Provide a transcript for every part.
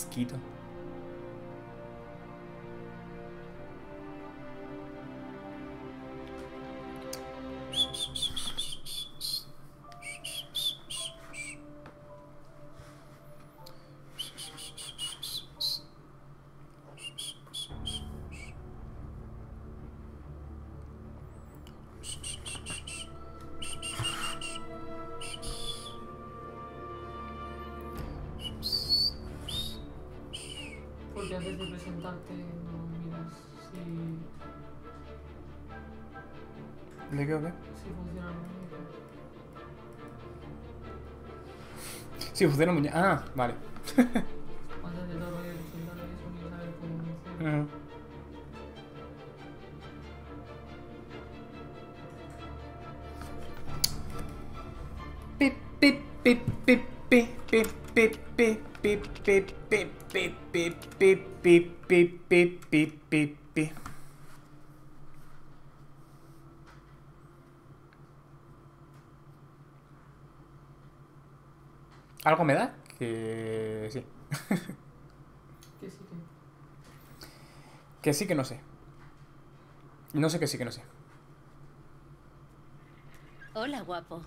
asquito. Porque antes de presentarte no miras si... ¿De qué o qué? si funciona el muñeco. Sí, funciona muy bien. Ah, vale. Antes de todo de presentarte eso, miras a ver cómo funciona. Ujú. Pip, pip, pip, pip, pip, pip, pip, pip, pip, pip, pip, pip, pip, pip, pip, pip, pip, pip, pip, pip. ¿Algo me da? Que sí. Que sí que... Que sí que no sé. No sé que sí que no sé. Hola, guapo.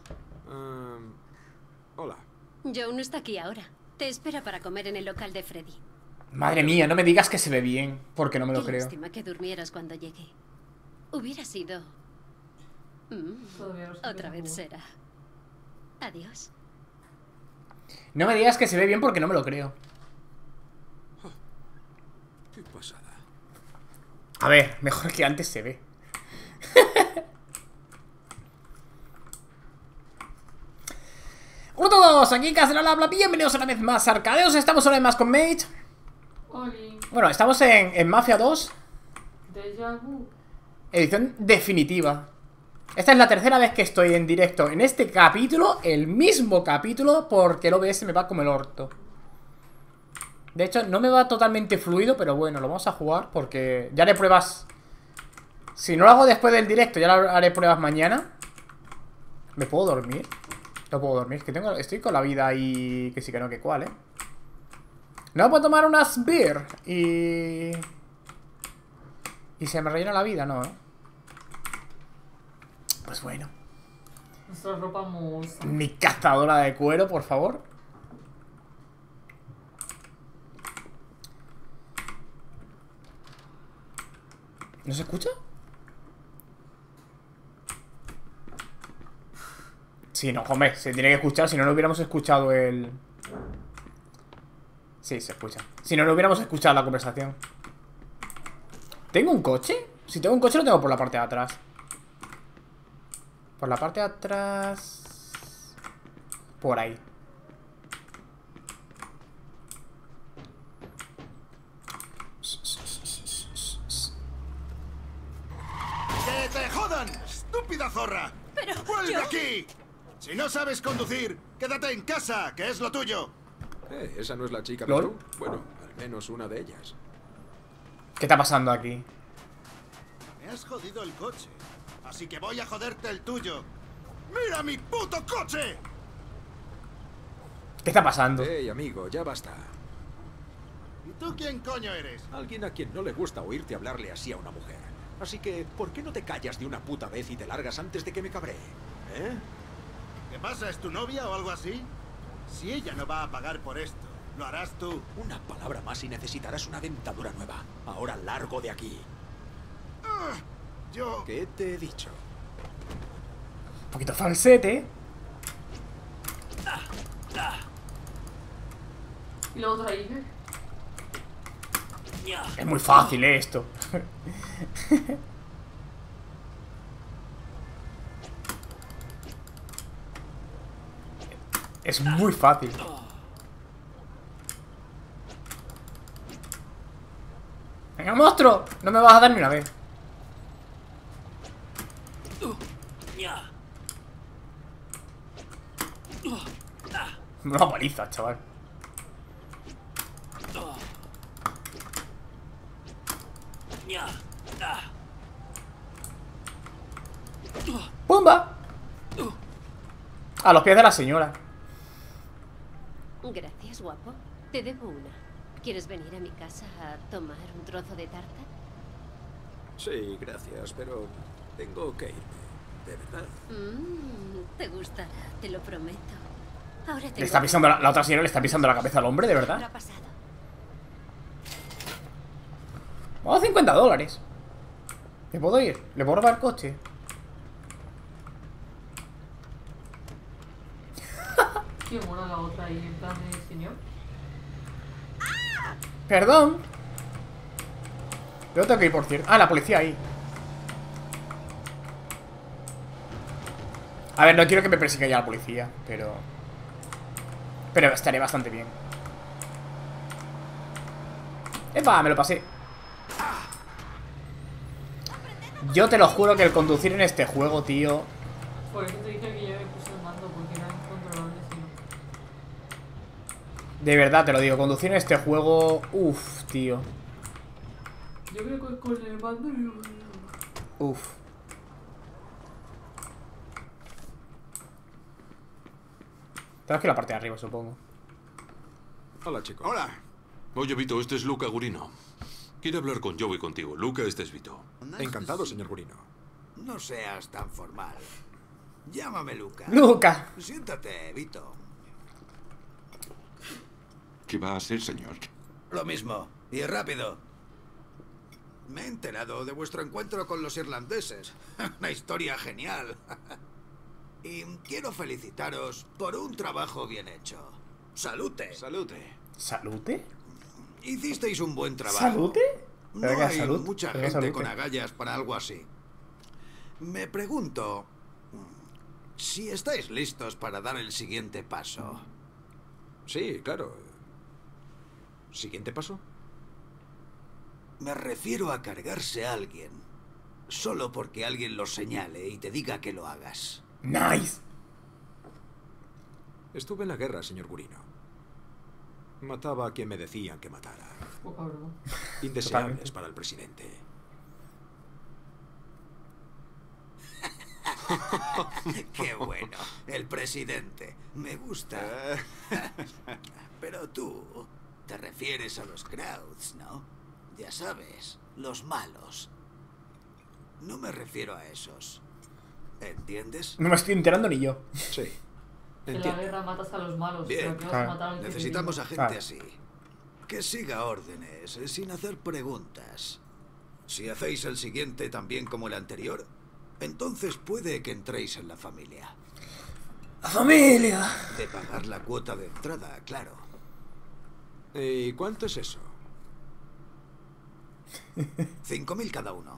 Hola. Joe no está aquí ahora. Te espera para comer en el local de Freddy. Madre mía, no me digas que se ve bien, porque no me lo Qué creo. lástima que durmieras cuando llegué. Hubiera sido... Todavía no sé otra qué vez juego. será. Adiós. No me digas que se ve bien porque no me lo creo. Qué pasada. A ver, mejor que antes se ve. Hola a todos, aquí Caseral habla, bienvenidos una vez más a Arcadeos. Estamos una vez más con Mage. Oli, Bueno, estamos en Mafia 2, déjà vu. edición definitiva. Esta es la tercera vez que estoy en directo en este capítulo, el mismo capítulo, porque el OBS me va como el orto. De hecho, no me va totalmente fluido, pero bueno, lo vamos a jugar porque ya haré pruebas. Si no lo hago después del directo, ya haré pruebas mañana. ¿Me puedo dormir? No puedo dormir, es que estoy con la vida ahí, que sí que no, que cuál, No puedo tomar unas beer y se me rellena la vida, no, Pues bueno. Nuestra ropa moza. Mi cazadora de cuero, por favor. ¿No se escucha? Sí, no, hombre, se tiene que escuchar. Si no, no hubiéramos escuchado el... Sí, se escucha. Si no, no hubiéramos escuchado la conversación. ¿Tengo un coche? Si tengo un coche lo tengo por la parte de atrás. Por la parte de atrás... Por ahí. ¡Que te jodan, estúpida zorra! Pero... ¡Vuelve yo- aquí! Si no sabes conducir, quédate en casa, que es lo tuyo. ¿Esa no es la chica ¿Lol? de Joe? Bueno, al menos una de ellas. ¿Qué está pasando aquí? Me has jodido el coche, así que voy a joderte el tuyo. ¡Mira mi puto coche! ¿Qué está pasando? Hey, amigo, ya basta. ¿Y tú quién coño eres? Alguien a quien no le gusta oírte hablarle así a una mujer. Así que, ¿por qué no te callas de una puta vez y te largas antes de que me cabree? ¿Eh? ¿Qué pasa? ¿Es tu novia o algo así? Si ella no va a pagar por esto, lo harás tú. Una palabra más y necesitarás una dentadura nueva. Ahora largo de aquí. Ah, yo... ¿Qué te he dicho? Un poquito falsete. Y la otra hija. Es muy fácil, esto. Es muy fácil. ¡Venga, monstruo! No me vas a dar ni una vez. Una paliza, chaval. ¡Pumba! A los pies de la señora. Gracias, guapo. Te debo una. ¿Quieres venir a mi casa a tomar un trozo de tarta? Sí, gracias, pero tengo que irme. De verdad. Te gustará, te lo prometo. Ahora te Le está pisando la otra señora le está pisando la cabeza al hombre, de ¿Qué verdad. ha pasado? Vamos a $50. ¿Me puedo ir? ¿Le puedo robar el coche? Qué mola la otra ahí, en plan de señor. Perdón. Yo tengo que ir, por cierto. Ah, la policía ahí. A ver, no quiero que me persiga ya la policía, pero estaré bastante bien. ¡Epa! Me lo pasé. Yo te lo juro que el conducir en este juego, tío... Por eso te dije que yo me puse el mando, porque era incontrolable si no. De verdad te lo digo, conducir en este juego... Uf, tío. Yo creo que con el mando yo... Uf. Tengo que ir a la parte de arriba, supongo. Hola, chicos. Hola. Oye, Vito, este es Luca Gurino. Quiere hablar con Joey contigo. Luca, este es Vito. Encantado, señor Gurino. No seas tan formal. Llámame Luca. ¡Luca! Siéntate, Vito. ¿Qué va a hacer, señor? Lo mismo. Y rápido. Me he enterado de vuestro encuentro con los irlandeses. Una historia genial. Y quiero felicitaros por un trabajo bien hecho. ¡Salute! Salute. ¿Salute? Hicisteis un buen trabajo. ¿Salute? No ¿Pero qué es hay salud? mucha ¿Pero qué es gente salute? con agallas para algo así. Me pregunto si estáis listos para dar el siguiente paso. Sí, claro. ¿Siguiente paso? Me refiero a cargarse a alguien solo porque alguien lo señale y te diga que lo hagas. ¡Nice! Estuve en la guerra, señor Gurino. Mataba a quien me decían que matara. Poca broma. Indeseables Totalmente. para el presidente. ¡Qué bueno! El presidente. Me gusta. Pero tú te refieres a los Krauts, ¿no? Ya sabes, los malos. No me refiero a esos. ¿Entiendes? No me estoy enterando ni yo. Sí. En la Entiendo. guerra matas a los malos, Bien. pero que vas a matar al que te Necesitamos a diga. gente Claro. así. Que siga órdenes, sin hacer preguntas. Si hacéis el siguiente tan bien como el anterior, entonces puede que entréis en la familia. ¡La familia! De pagar la cuota de entrada, claro. ¿Y cuánto es eso? 5.000 cada uno.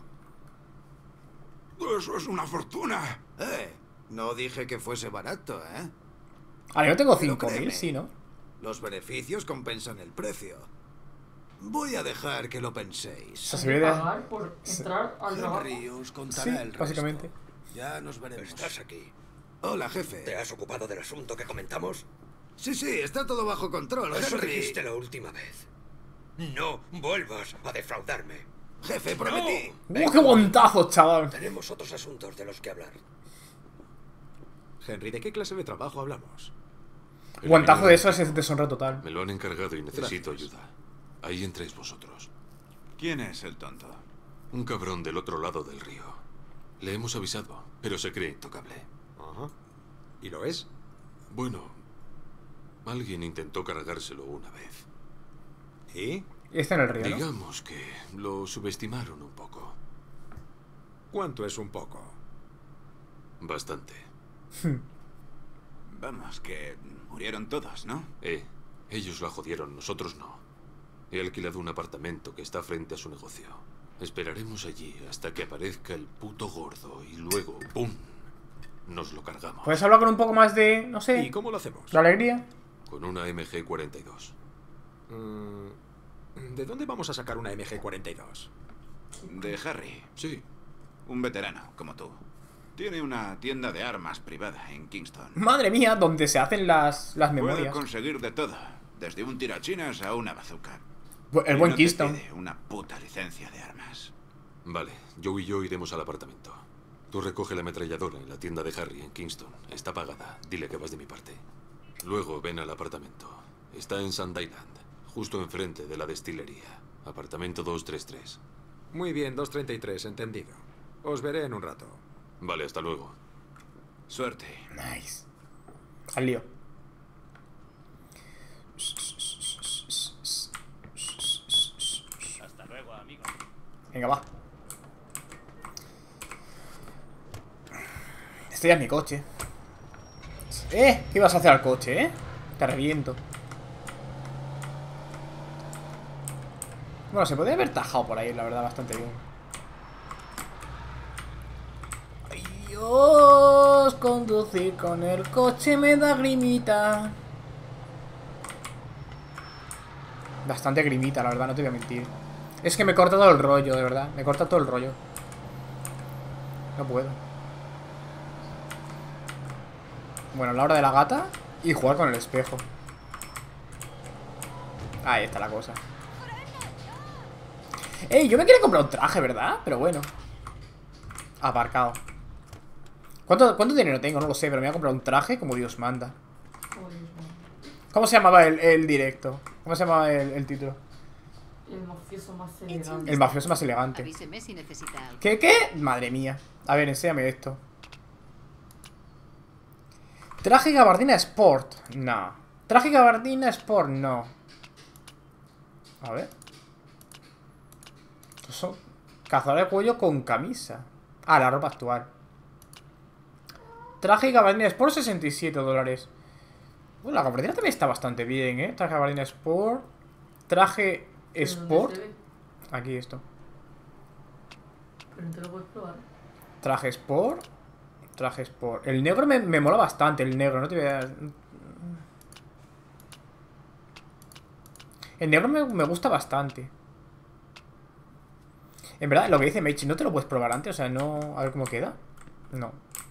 Eso es una fortuna. No dije que fuese barato, ¿eh? Ah, yo tengo Pero 5.000, créeme, sí, ¿no? Los beneficios compensan el precio. Voy a dejar que lo penséis. sea, Hay se que ve de- pagar por entrar al trabajo. Henry os contará Sí, el resto. básicamente. Ya nos veremos. ¿Estás aquí? Hola, jefe. ¿Te has ocupado del asunto que comentamos? Sí, sí, está todo bajo control. Eso Henry. dijiste la última vez. No vuelvas a defraudarme. Jefe, prometí. ¡Qué guantazos, chaval! Tenemos otros asuntos de los que hablar. Henry, ¿de qué clase de trabajo hablamos? Guantazo de eso es deshonra total. Me lo han encargado y necesito Gracias. ayuda. Ahí entréis vosotros. ¿Quién es el tonto? Un cabrón del otro lado del río. Le hemos avisado, pero se cree intocable. Ajá. ¿Y lo es? Bueno, alguien intentó cargárselo una vez. ¿Y? Está en el río, ¿no? Digamos que lo subestimaron un poco. ¿Cuánto es un poco? Bastante. Vamos, que murieron todos, ¿no? Ellos la jodieron, nosotros no. He alquilado un apartamento que está frente a su negocio. Esperaremos allí hasta que aparezca el puto gordo y luego, ¡pum!, nos lo cargamos. ¿Puedes hablar con un poco más de, no ¿Y sé, cómo lo hacemos? la alegría? Con una MG-42. ¿De dónde vamos a sacar una MG-42? De Harry, Sí, un veterano como tú. Tiene una tienda de armas privada en Kingston. Madre mía, donde se hacen las Puede memorias. conseguir de todo, desde un tirachinas a una bazooka. El Y buen no te Keystone. pide una puta licencia de armas. vale. Joe y yo iremos al apartamento. Tú recoge la ametralladora en la tienda de Harry en Kingston. Está pagada. Dile que vas de mi parte. Luego ven al apartamento. Está en Sand Island, justo enfrente de la destilería. Apartamento 233. Muy bien, 233, entendido. Os veré en un rato. Vale, hasta luego. Suerte. Nice. Al lío. Hasta luego, amigo. Venga, va. Este ya es mi coche. ¿Qué ibas a hacer al coche, Te reviento. Bueno, se podría haber tajado por ahí, la verdad, bastante bien. Ay, Dios, conducir con el coche me da grimita. Bastante grimita, la verdad, no te voy a mentir. Es que me corta todo el rollo, de verdad. Me corta todo el rollo. No puedo. Bueno, la hora de la gata y jugar con el espejo. Ahí está la cosa. Yo me quería comprar un traje, ¿verdad? Pero bueno. Aparcado. ¿Cuánto dinero tengo? No lo sé, pero me voy a comprar un traje como Dios manda. ¿Cómo se llamaba el directo? ¿Cómo se llamaba el título? El mafioso más elegante. El mafioso más elegante. Avíseme si necesita algo. ¿Qué? Madre mía. A ver, enséñame esto. Traje y gabardina Sport. No. Traje y gabardina Sport, no. A ver. Son cazador de cuello con camisa. Ah, la ropa actual. Traje y gabardina Sport, $67. Bueno, la gabardina también está bastante bien, Traje y gabardina Sport. Traje Sport. Aquí esto. Pero no te lo puedes probar. Traje Sport. Traje Sport. El negro me mola bastante, el negro, no te voy a... El negro me gusta bastante. En verdad, lo que dice Mechi, ¿no te lo puedes probar antes? O sea, no... A ver cómo queda. No.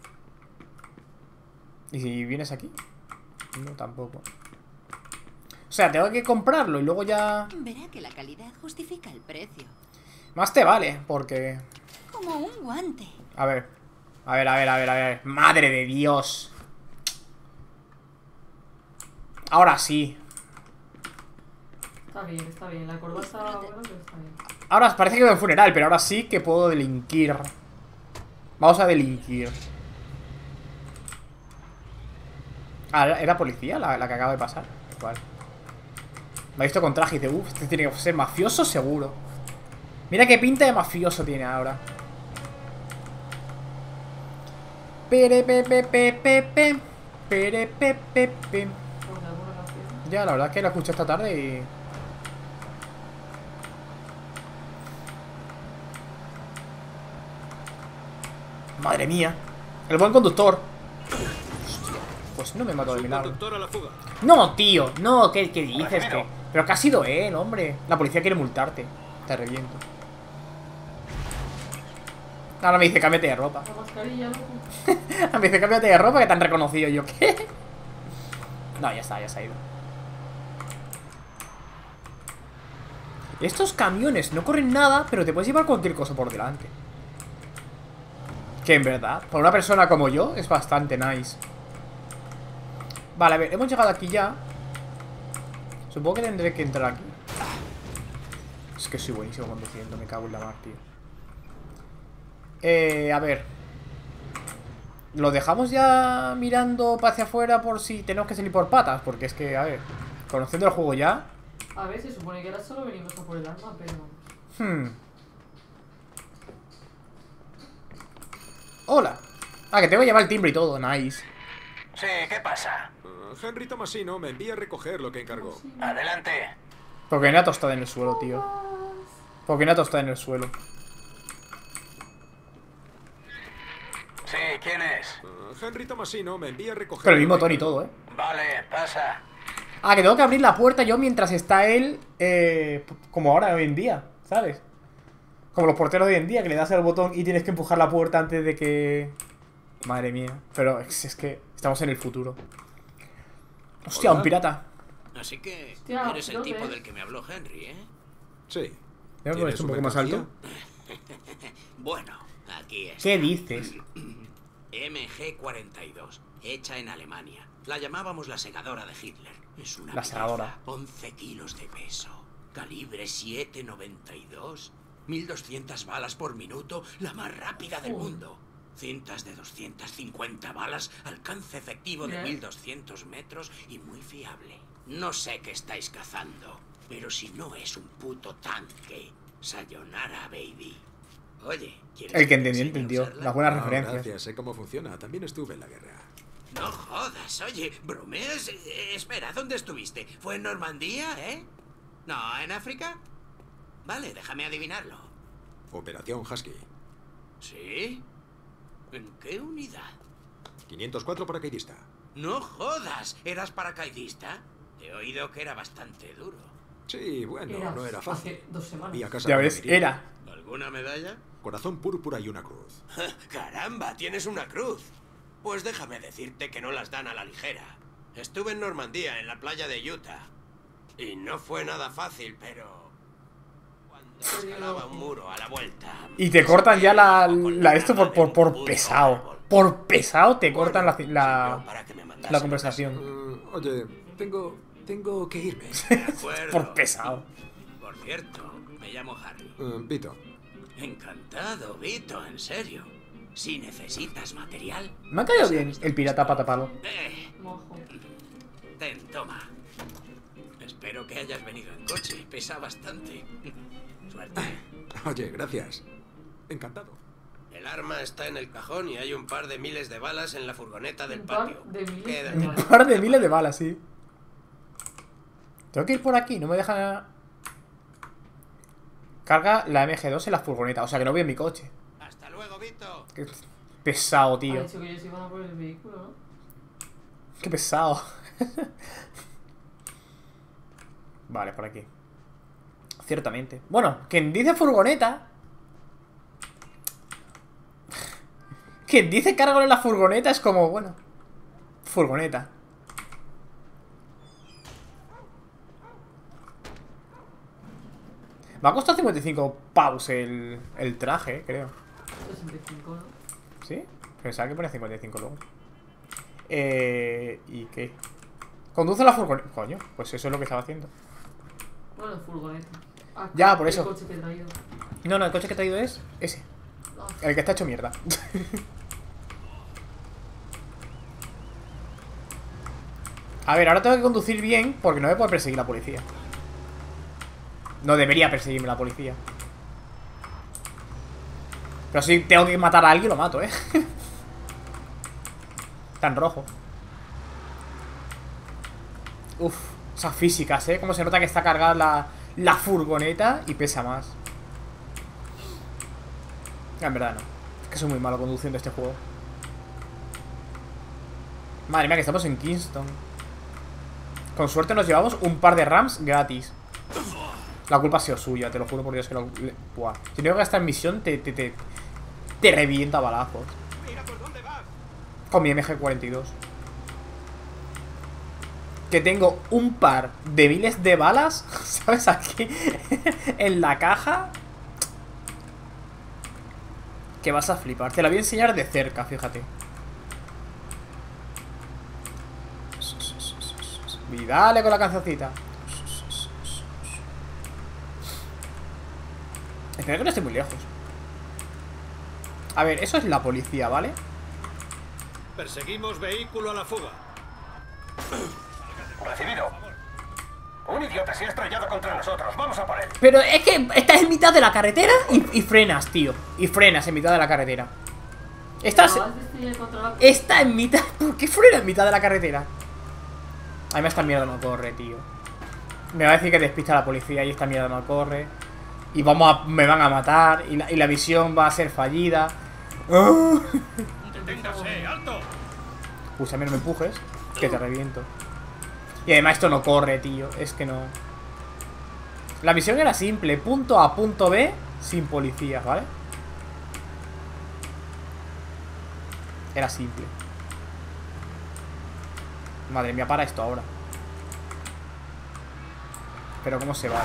¿Y si vienes aquí? No, tampoco. O sea, tengo que comprarlo y luego ya... Verá que la calidad justifica el precio. Más te vale, porque... Como un guante. A ver. A ver. ¡Madre de Dios! Ahora sí. Está bien. La corbata está buena, pero está bien. Ahora parece que voy a un funeral, pero ahora sí que puedo delinquir. Vamos a delinquir. Ah, ¿era policía la que acaba de pasar? ¿Cuál? Me ha visto con traje y dice, este tiene que ser mafioso seguro. Mira qué pinta de mafioso tiene ahora. Perepepepepepe. Perepepepe. Ya, la verdad es que la escuché esta tarde y... Madre mía. El buen conductor. Hostia. Pues no me mató de milagro. No, tío. No, ¿qué dices? Pero que ha sido él, hombre. La policía quiere multarte. Te reviento. Ahora me dice, cámbiate de ropa. La mascarilla, loco. Me dice, cámbiate de ropa, que te han reconocido. Yo, ¿qué? No, ya está, ya se ha ido. Estos camiones no corren nada, pero te puedes llevar cualquier cosa por delante. Que en verdad, para una persona como yo, es bastante nice. Vale, a ver, hemos llegado aquí ya. Supongo que tendré que entrar aquí. Es que soy buenísimo conduciendo, me cago en la mar, tío. A ver. ¿Lo dejamos ya mirando para hacia afuera por si tenemos que salir por patas? Porque es que, a ver, conociendo el juego ya... A ver, se supone que ahora solo venimos a por el arma, pero... Hola. Ah, que tengo que llevar el timbre y todo, nice. Sí, ¿qué pasa? Henry Tomasino me envía a recoger lo que encargó. Adelante. Porque no ha tostado en el suelo, tío. Porque no ha tostado en el suelo. Sí, ¿quién es? Henry Tomasino me envía a recoger... Con el mismo tono y todo, Vale, pasa. Ah, que tengo que abrir la puerta yo mientras está él, como ahora, hoy en día, ¿sabes? Como los porteros de hoy en día, que le das el botón y tienes que empujar la puerta antes de que... Madre mía. Pero es que estamos en el futuro. Hostia, Hola. un pirata. Así que Hostia, eres el ¿dónde tipo es? del que me habló Henry, ¿eh? Sí. ¿Me he puesto un poco más alto? Bueno, aquí es. ¿Qué dices? MG-42, hecha en Alemania. La llamábamos la segadora de Hitler. Es una La segadora. pieza, 11 kilos de peso. Calibre 7.92. 1200 balas por minuto, la más rápida del mundo. Cintas de 250 balas, alcance efectivo de 1200 metros y muy fiable. No sé qué estáis cazando, pero si no es un puto tanque, sayonara, baby. Oye, ¿quieres El que te entendió, enseñe a entendió. usarla? Las buenas No, referencias. gracias, sé cómo funciona. También estuve en la guerra. No jodas, oye, ¿bromeas? Espera, ¿dónde estuviste? ¿Fue en Normandía, No, ¿en África? Vale, déjame adivinarlo. Operación Husky. ¿Sí? ¿En qué unidad? 504 paracaidista. No jodas, ¿eras paracaidista? He oído que era bastante duro. Sí, bueno, Era no era fácil. hace 2 semanas. Y a casa Ya de una ves, merina. era. ¿Alguna medalla? Corazón púrpura y una cruz. Caramba, tienes una cruz. Pues déjame decirte que no las dan a la ligera. Estuve en Normandía, en la playa de Utah. Y no fue nada fácil, pero... Cuando escalaba un muro a la vuelta... Y te cortan ya esto por pesado. Por pesado te cortan la conversación. Oye, tengo que irme. De acuerdo. Por pesado. Por cierto, me llamo Harry. Vito. Encantado, Vito, en serio. Si necesitas material... Me ha caído bien el pirata patapalo. Mojo. Ten, toma. Espero que hayas venido en coche. Pesa bastante. Suerte. Oye, gracias. Encantado. El arma está en el cajón y hay un par de miles de balas en la furgoneta del Un par patio. de miles de Quédate. balas. Un par de miles de balas, sí. Tengo que ir por aquí, no me deja... Carga la MG2 en la furgoneta, o sea que no voy en mi coche. Hasta luego, Vito. Qué pesado, Ha tío. dicho que ellos iban a por el vehículo, ¿no? Qué pesado. Vale, por aquí. Ciertamente. Bueno, quien dice furgoneta... Quien dice cargo en la furgoneta es como, bueno... Furgoneta. Me ha costado 55 pavos el traje, creo. 65, ¿no? ¿Sí? Pensaba que ponía 55 luego. ¿Y qué? Conduce la furgoneta. Coño, pues eso es lo que estaba haciendo. Bueno, furgoneta. Ah, Ya, por eso. El coche que he traído. No, no, el coche que he traído es ese. Ah, El que está hecho mierda. A ver, ahora tengo que conducir bien porque no me puede perseguir la policía. No debería perseguirme la policía. Pero si tengo que matar a alguien, lo mato, Está en rojo. Uf, esas físicas, Cómo se nota que está cargada la furgoneta y pesa más. En verdad no. Es que soy muy malo conduciendo este juego. Madre mía, que estamos en Kingston. Con suerte nos llevamos un par de rams gratis. La culpa ha sido suya, te lo juro por Dios que lo... Buah. Si tengo que gastar en misión, te revienta a balazos. Con mi MG-42. Que tengo un par de miles de balas, ¿sabes? Aquí en la caja. Que vas a flipar. Te la voy a enseñar de cerca, fíjate. Y dale con la cancioncita. Espero que no esté muy lejos. A ver, eso es la policía, ¿vale? Perseguimos vehículo a la fuga. Recibido. Un idiota se ha estrellado contra nosotros. Vamos a por él. Pero es que estás en mitad de la carretera y frenas, tío. Y frenas en mitad de la carretera. Estás... Acabas de estrellar contra la... Está en mitad... ¿Por qué frena en mitad de la carretera? A mí esta mierda no corre, tío. Me va a decir que despista a la policía y esta mierda no corre. Y me van a matar. Y la visión va a ser fallida. ¡Deténgase! ¡Alto! Pues a mí no me empujes, que te reviento. Y además esto no corre, tío. Es que no... La misión era simple. Punto A, punto B, sin policías, ¿vale? Era simple. Madre mía, para esto ahora. Pero cómo se va,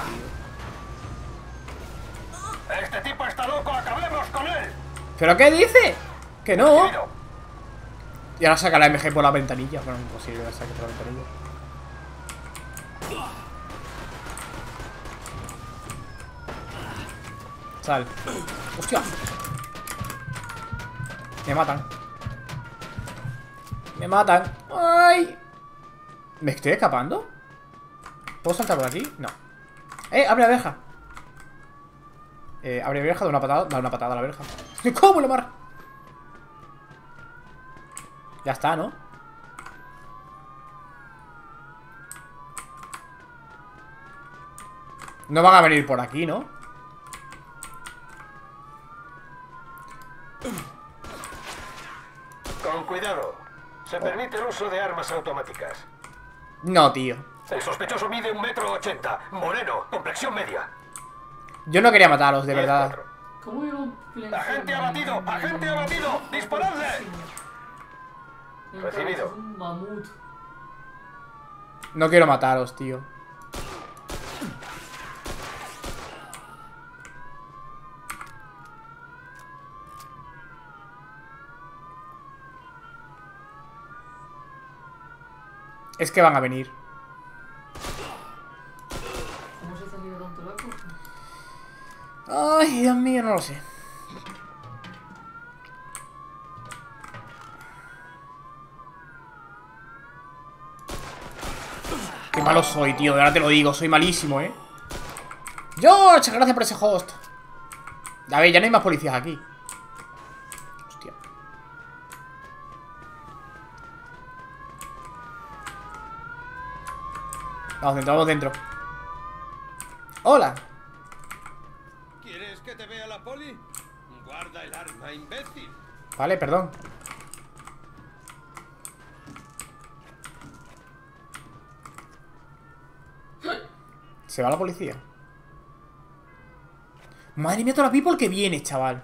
tío. Este tipo está loco. Acabemos con él. ¿Pero qué dice? Que no. Recibido. Y ahora saca la MG por la ventanilla. Bueno, imposible que saque por la ventanilla. Sal. ¡Hostia! Me matan. Me matan. ¡Ay! ¿Me estoy escapando? ¿Puedo saltar por aquí? No. ¡Abre la verja! Abre la verja, da una patada a la verja. ¿Cómo lo mar? Ya está, ¿no? No van a venir por aquí, ¿no? Con cuidado. Se permite el uso de armas automáticas. No, tío. El sospechoso mide 1,80 m. Moreno, complexión media. Yo no quería matarlos, de verdad. 10-4. ¿Cómo iba un flexión? ¡Agente abatido! ¡Agente abatido! ¡Disparadle! Recibido. Es un mamut. No quiero mataros, tío. Es que van a venir. ¿Cómo se ha salido tanto loco? Ay, Dios mío, no lo sé. Qué malo soy, tío. De verdad te lo digo. Soy malísimo, ¿eh? George, gracias por ese host. A ver, ya no hay más policías aquí. Hostia. Vamos dentro, vamos dentro. Hola. ¿Quieres que te vea la poli? Guarda el arma, imbécil. Vale, perdón. Se va la policía. Madre mía, toda la people que viene, chaval.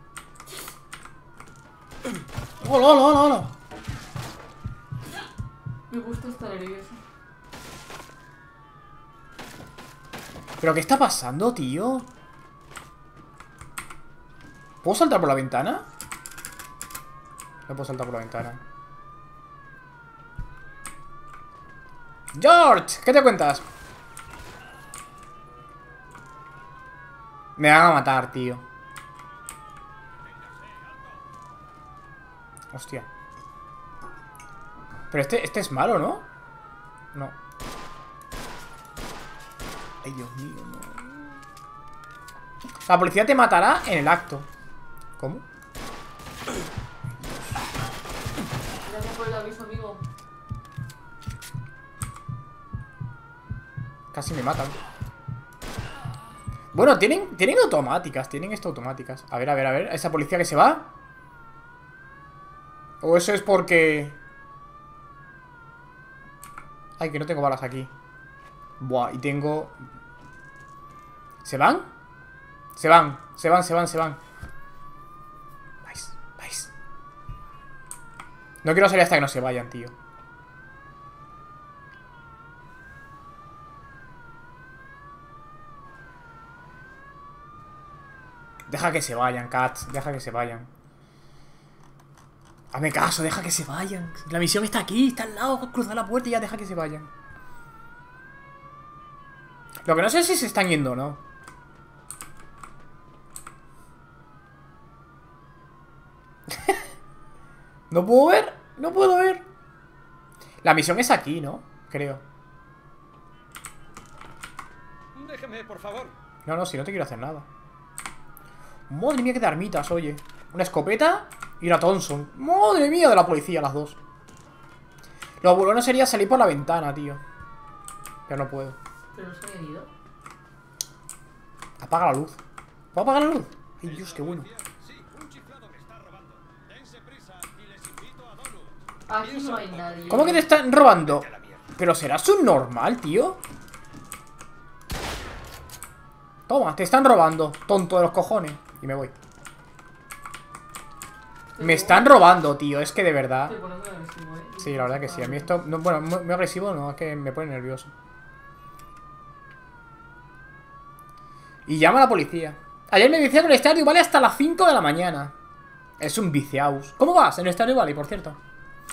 ¡Hola, hola, hola, hola! Me gusta estar nervioso. ¿Pero qué está pasando, tío? ¿Puedo saltar por la ventana? No puedo saltar por la ventana. George, ¿qué te cuentas? Me van a matar, tío. Hostia. Pero este es malo, ¿no? No. Ay, Dios mío, no. La policía te matará en el acto. ¿Cómo? Gracias por el aviso, amigo. Casi me matan. Bueno, tienen automáticas. Tienen esto automáticas. A ver, a ver, a ver. ¿Esa policía que se va? ¿O eso es porque...? Ay, que no tengo balas aquí. Buah, y tengo... ¿Se van? Se van, se van, se van, se van. Vais, vais. No quiero salir hasta que no se vayan, tío. Deja que se vayan, Cats. Deja que se vayan. Hazme caso, deja que se vayan. La misión está aquí, está al lado. Cruzar la puerta y ya deja que se vayan. Lo que no sé es si se están yendo o no. ¿No puedo ver? No puedo ver. La misión es aquí, ¿no? Creo. Déjeme, por favor. No, no, si no te quiero hacer nada. Madre mía, qué de armitas, oye. Una escopeta y una Thompson. Madre mía, de la policía, las dos. Lo bueno sería salir por la ventana, tío. Pero no puedo. ¿Pero se habían ido? Apaga la luz. ¿Puedo apagar la luz? Ay, Dios, qué bueno. Aquí no hay nadie. ¿Cómo que te están robando? Pero serás un normal, tío. Toma, te están robando, tonto de los cojones. Y me voy. Me están robando, tío. Es que de verdad. Estoy poniendo agresivo, ¿eh? Sí, la verdad que sí. A mí esto... No, bueno, muy agresivo no, es que me pone nervioso. Y llama a la policía. Ayer me vicié con el Stardew Valley hasta las 5 de la mañana. Es un viciaus. ¿Cómo vas en el Stardew Valley, por cierto?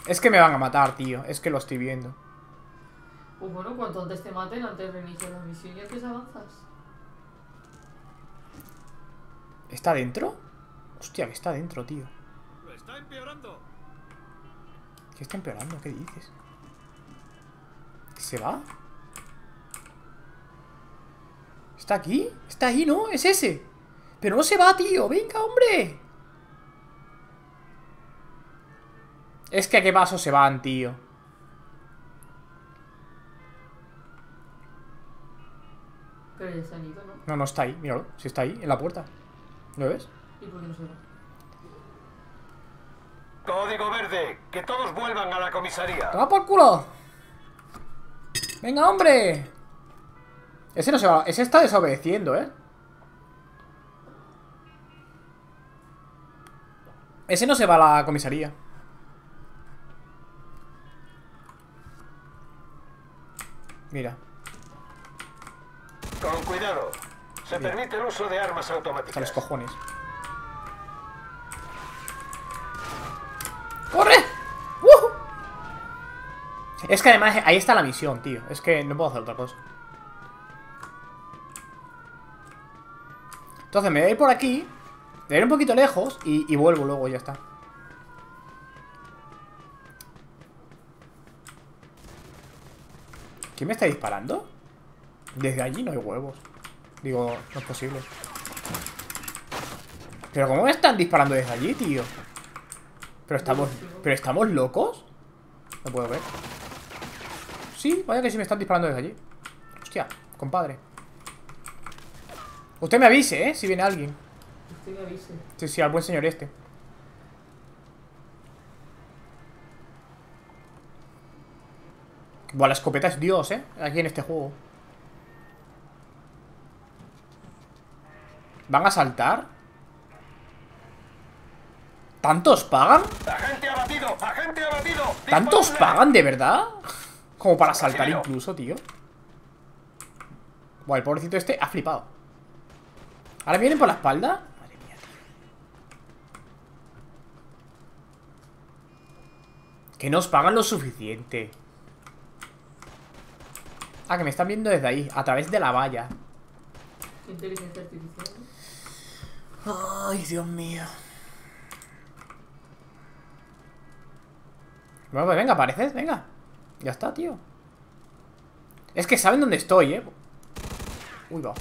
Es que me van a matar, tío. Es que lo estoy viendo. Pues bueno, cuanto antes te maten, antes reinicias la misión y antes avanzas. ¿Está dentro? Hostia, que está dentro, tío. Lo está empeorando. ¿Qué está empeorando? ¿Qué dices? ¿Se va? ¿Está aquí? ¿Está ahí, no? Es ese. Pero no se va, tío. Venga, hombre. Es que a qué paso se van, tío. Pero ya se han ido, ¿no? No, no está ahí. Míralo. Si está ahí, en la puerta. ¿Lo ves? ¿Y por qué no se va? Código verde, que todos vuelvan a la comisaría. ¡Toma por culo! ¡Venga, hombre! Ese no se va. Ese está desobedeciendo, ¿eh? Ese no se va a la comisaría. Mira. Con cuidado. Se Bien. permite el uso de armas Hasta los automáticas. cojones. ¡Corre! ¡Uh! Es que además ahí está la misión, tío. Es que no puedo hacer otra cosa. Entonces me voy a ir por aquí. Me voy a ir un poquito lejos y vuelvo luego, ya está. ¿Quién me está disparando? Desde allí no hay huevos. Digo, no es posible. ¿Pero cómo me están disparando desde allí, tío? ¿Pero estamos locos? No puedo ver. Sí, vaya que sí me están disparando desde allí. Hostia, compadre. Usted me avise, si viene alguien. Usted me avise. Sí, sí, al buen señor este. Buah, la escopeta es Dios, aquí en este juego. ¿Van a saltar? ¿Tantos pagan? ¡Agente abatido! ¡Agente abatido! ¿Tantos ¡Disparadle! pagan, de verdad? Como para saltar incluso, tío. Buah, el pobrecito este ha flipado. ¿Ahora vienen por la espalda? Madre mía, tío. Que nos pagan lo suficiente. Ah, que me están viendo desde ahí, a través de la valla. Inteligencia artificial. Ay, Dios mío. Bueno, pues venga, apareces, venga. Ya está, tío. Es que saben dónde estoy, Uy, va.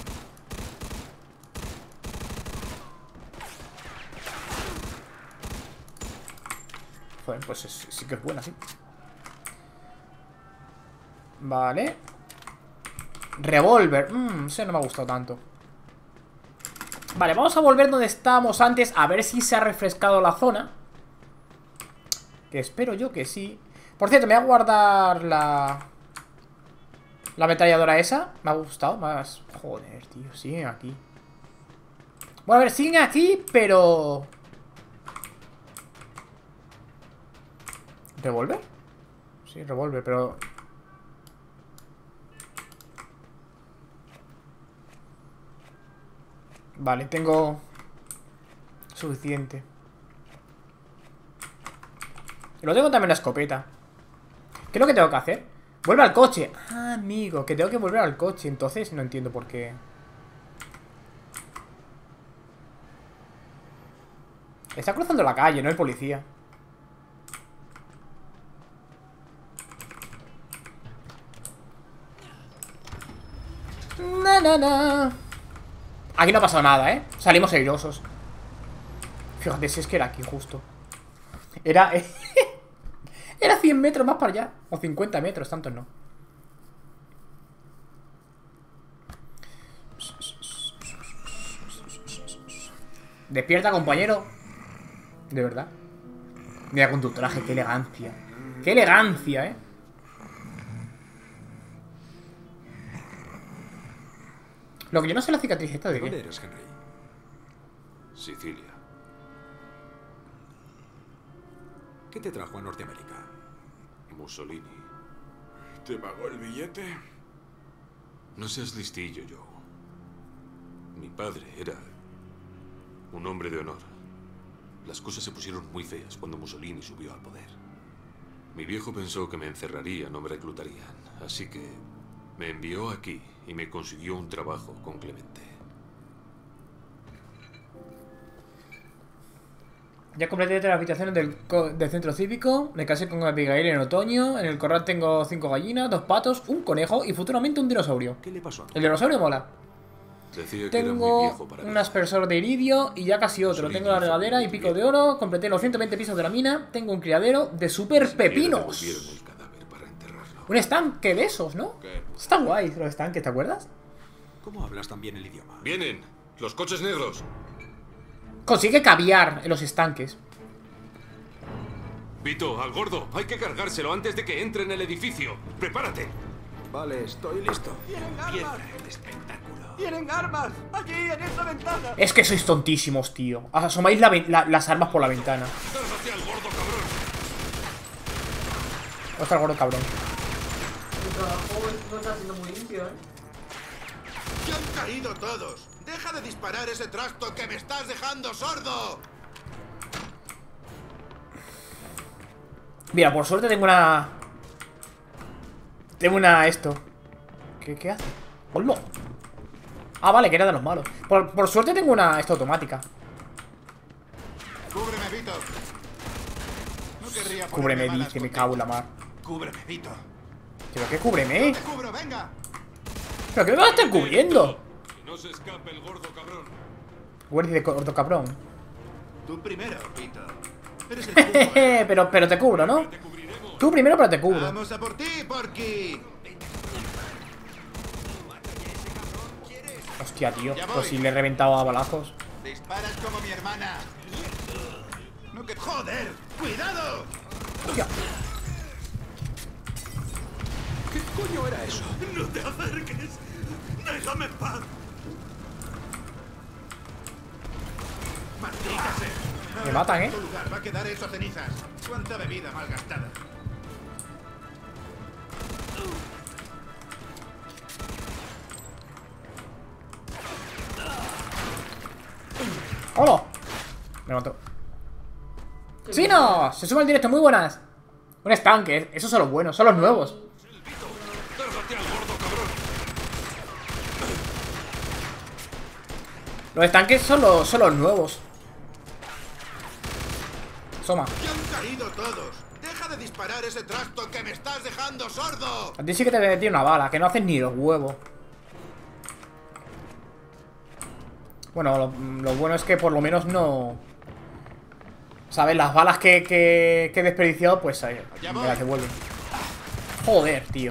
Joder, pues sí que es buena, sí. Vale. Revólver. Ese no me ha gustado tanto. Vale, vamos a volver donde estábamos antes. A ver si se ha refrescado la zona. Que espero yo que sí. Por cierto, me voy a guardar la ametralladora esa. Me ha gustado más. Joder, tío, siguen aquí. Bueno, a ver, siguen aquí, pero... ¿Revólver? Sí, revólver, pero... Vale, tengo suficiente. Y luego tengo también la escopeta. ¿Qué es lo que tengo que hacer? Vuelve al coche. Ah, amigo, que tengo que volver al coche. Entonces no entiendo por qué. Está cruzando la calle, no el policía. Aquí no ha pasado nada, Salimos airosos. Fíjate, si es que era aquí justo. Era... Era 100 metros más para allá. O 50 metros, tantos no. Despierta, compañero. De verdad. Mira con tu traje, qué elegancia. Qué elegancia, Lo que yo no sé la cicatriz esta de ¿Dónde qué. eres, Henry? Sicilia. ¿Qué te trajo a Norteamérica? Mussolini. ¿Te pagó el billete? No seas listillo, Joe. Mi padre era un hombre de honor. Las cosas se pusieron muy feas cuando Mussolini subió al poder. Mi viejo pensó que me encerrarían o me reclutarían, así que me envió aquí y me consiguió un trabajo con Clemente. Ya completé las habitaciones del centro cívico. Me casé con Abigail en otoño. En el corral tengo 5 gallinas, 2 patos, un conejo y futuramente un dinosaurio. ¿Qué le pasó a tu El dinosaurio mola. Decía que era muy Tengo viejo para un viajar. aspersor de iridio y ya casi otro. Tengo la regadera y pico de oro. Completé los 120 pisos de la mina. Tengo un criadero de super pepinos. Devolvieron el cadáver para enterrarlo. Un estanque de esos, ¿no? Está guay los estanques, ¿te acuerdas? ¿Cómo hablas tan bien el idioma? ¡Vienen! ¡Los coches negros! Consigue caviar en los estanques. Vito, al gordo. Hay que cargárselo antes de que entre en el edificio. ¡Prepárate! Vale, estoy listo. ¡Tienen armas! el espectáculo! ¡Tienen armas! ¡Allí, en esa ventana! Es que sois tontísimos, tío. Asomáis las armas por la ventana. ¡Cárgate al gordo, cabrón! ¿Dónde está el gordo cabrón? El trabajo no está siendo muy limpio, ¿eh? ¡Ya han caído todos! ¡Deja de disparar ese trasto que me estás dejando sordo! Mira, por suerte tengo una... esto. ¿Qué hace? ¡Hola! Ah, vale, que era de los malos. Por suerte tengo una... Esto automática. ¡Cúbreme, Vito! No querría Cúbreme, ponerme malas dice, me contigo. cago en la mar. ¡Cúbreme, Vito! ¿Pero qué cúbreme? ¡Te cubro, venga! ¿Pero qué me vas a estar cubriendo? Que no se escape el gordo, cabrón. Güey, de gordo cabrón. Tú primero, Vito. Eres el puto. pero te cubro, ¿no? Tú primero, pero te cubro. ¡Vamos a por ti, Porky! Hostia, tío. Ya voy. Pues si le he reventado a balazos. ¡Disparas como mi hermana! ¡No que... ¡Joder! ¡Cuidado! Hostia. ¿Qué coño era eso? ¡No te acerques! ¡Déjame en paz! ¡Maldita sea! Me matan, ¿eh? Tu lugar va a quedar hecho cenizas. ¡Cuánta bebida malgastada! ¡Hola! Me mató. ¡Sí, no! Se sube al directo, muy buenas. Un estanque, esos son los buenos, son los nuevos. ¡Cárgate al gordo, cabrón! Los estanques son los nuevos. Soma. ¡Ya han caído todos! ¡Deja de disparar ese trasto que me estás dejando sordo! A ti sí que te metí una bala, que no haces ni los huevos. Bueno, lo bueno es que por lo menos no... ¿Sabes? Las balas que he desperdiciado, pues me las devuelven. Joder, tío.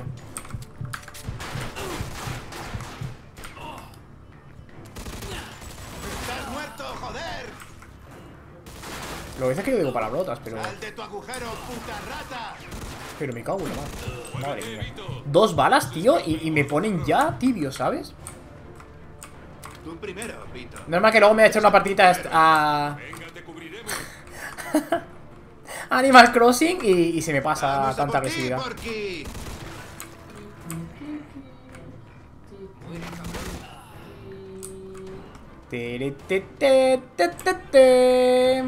¡Estás muerto, joder! Lo que dices es que yo digo palabrotas, pero... ¡Sal de tu agujero, puta rata! Pero me cago en la madre. Madre mía. 2 balas, tío, y me ponen ya tibio, ¿sabes? Tú primero, Vito. Normal que luego me voy a echar una partidita a... Venga, te cubriremos. Animal Crossing y se me pasa ¡Vamos a tanta por ti, agresividad. Porky! Tere, te, te, te, te, te.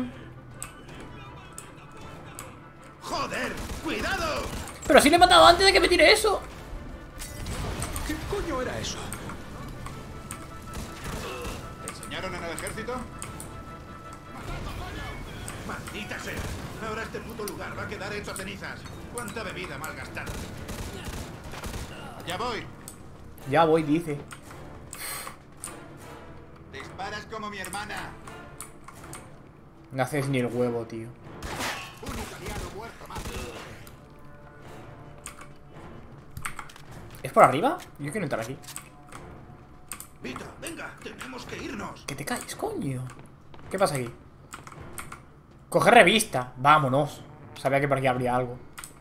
¡Joder! ¡Cuidado! Pero si le he matado antes de que me tire eso. ¿Qué coño era eso? ¿Te enseñaron en el ejército? ¡Maldita sea! Ahora este puto lugar va a quedar hecho cenizas. ¡Cuánta bebida malgastada! ¡Ya voy! Ya voy, dice. ¡Disparas como mi hermana! No haces ni el huevo, tío. ¡Un italiano muerto más! ¿Es por arriba? Yo quiero entrar aquí. Vito, venga, tenemos que irnos. Que te calles, coño. ¿Qué pasa aquí? Coger revista. Vámonos. Sabía que por aquí habría algo.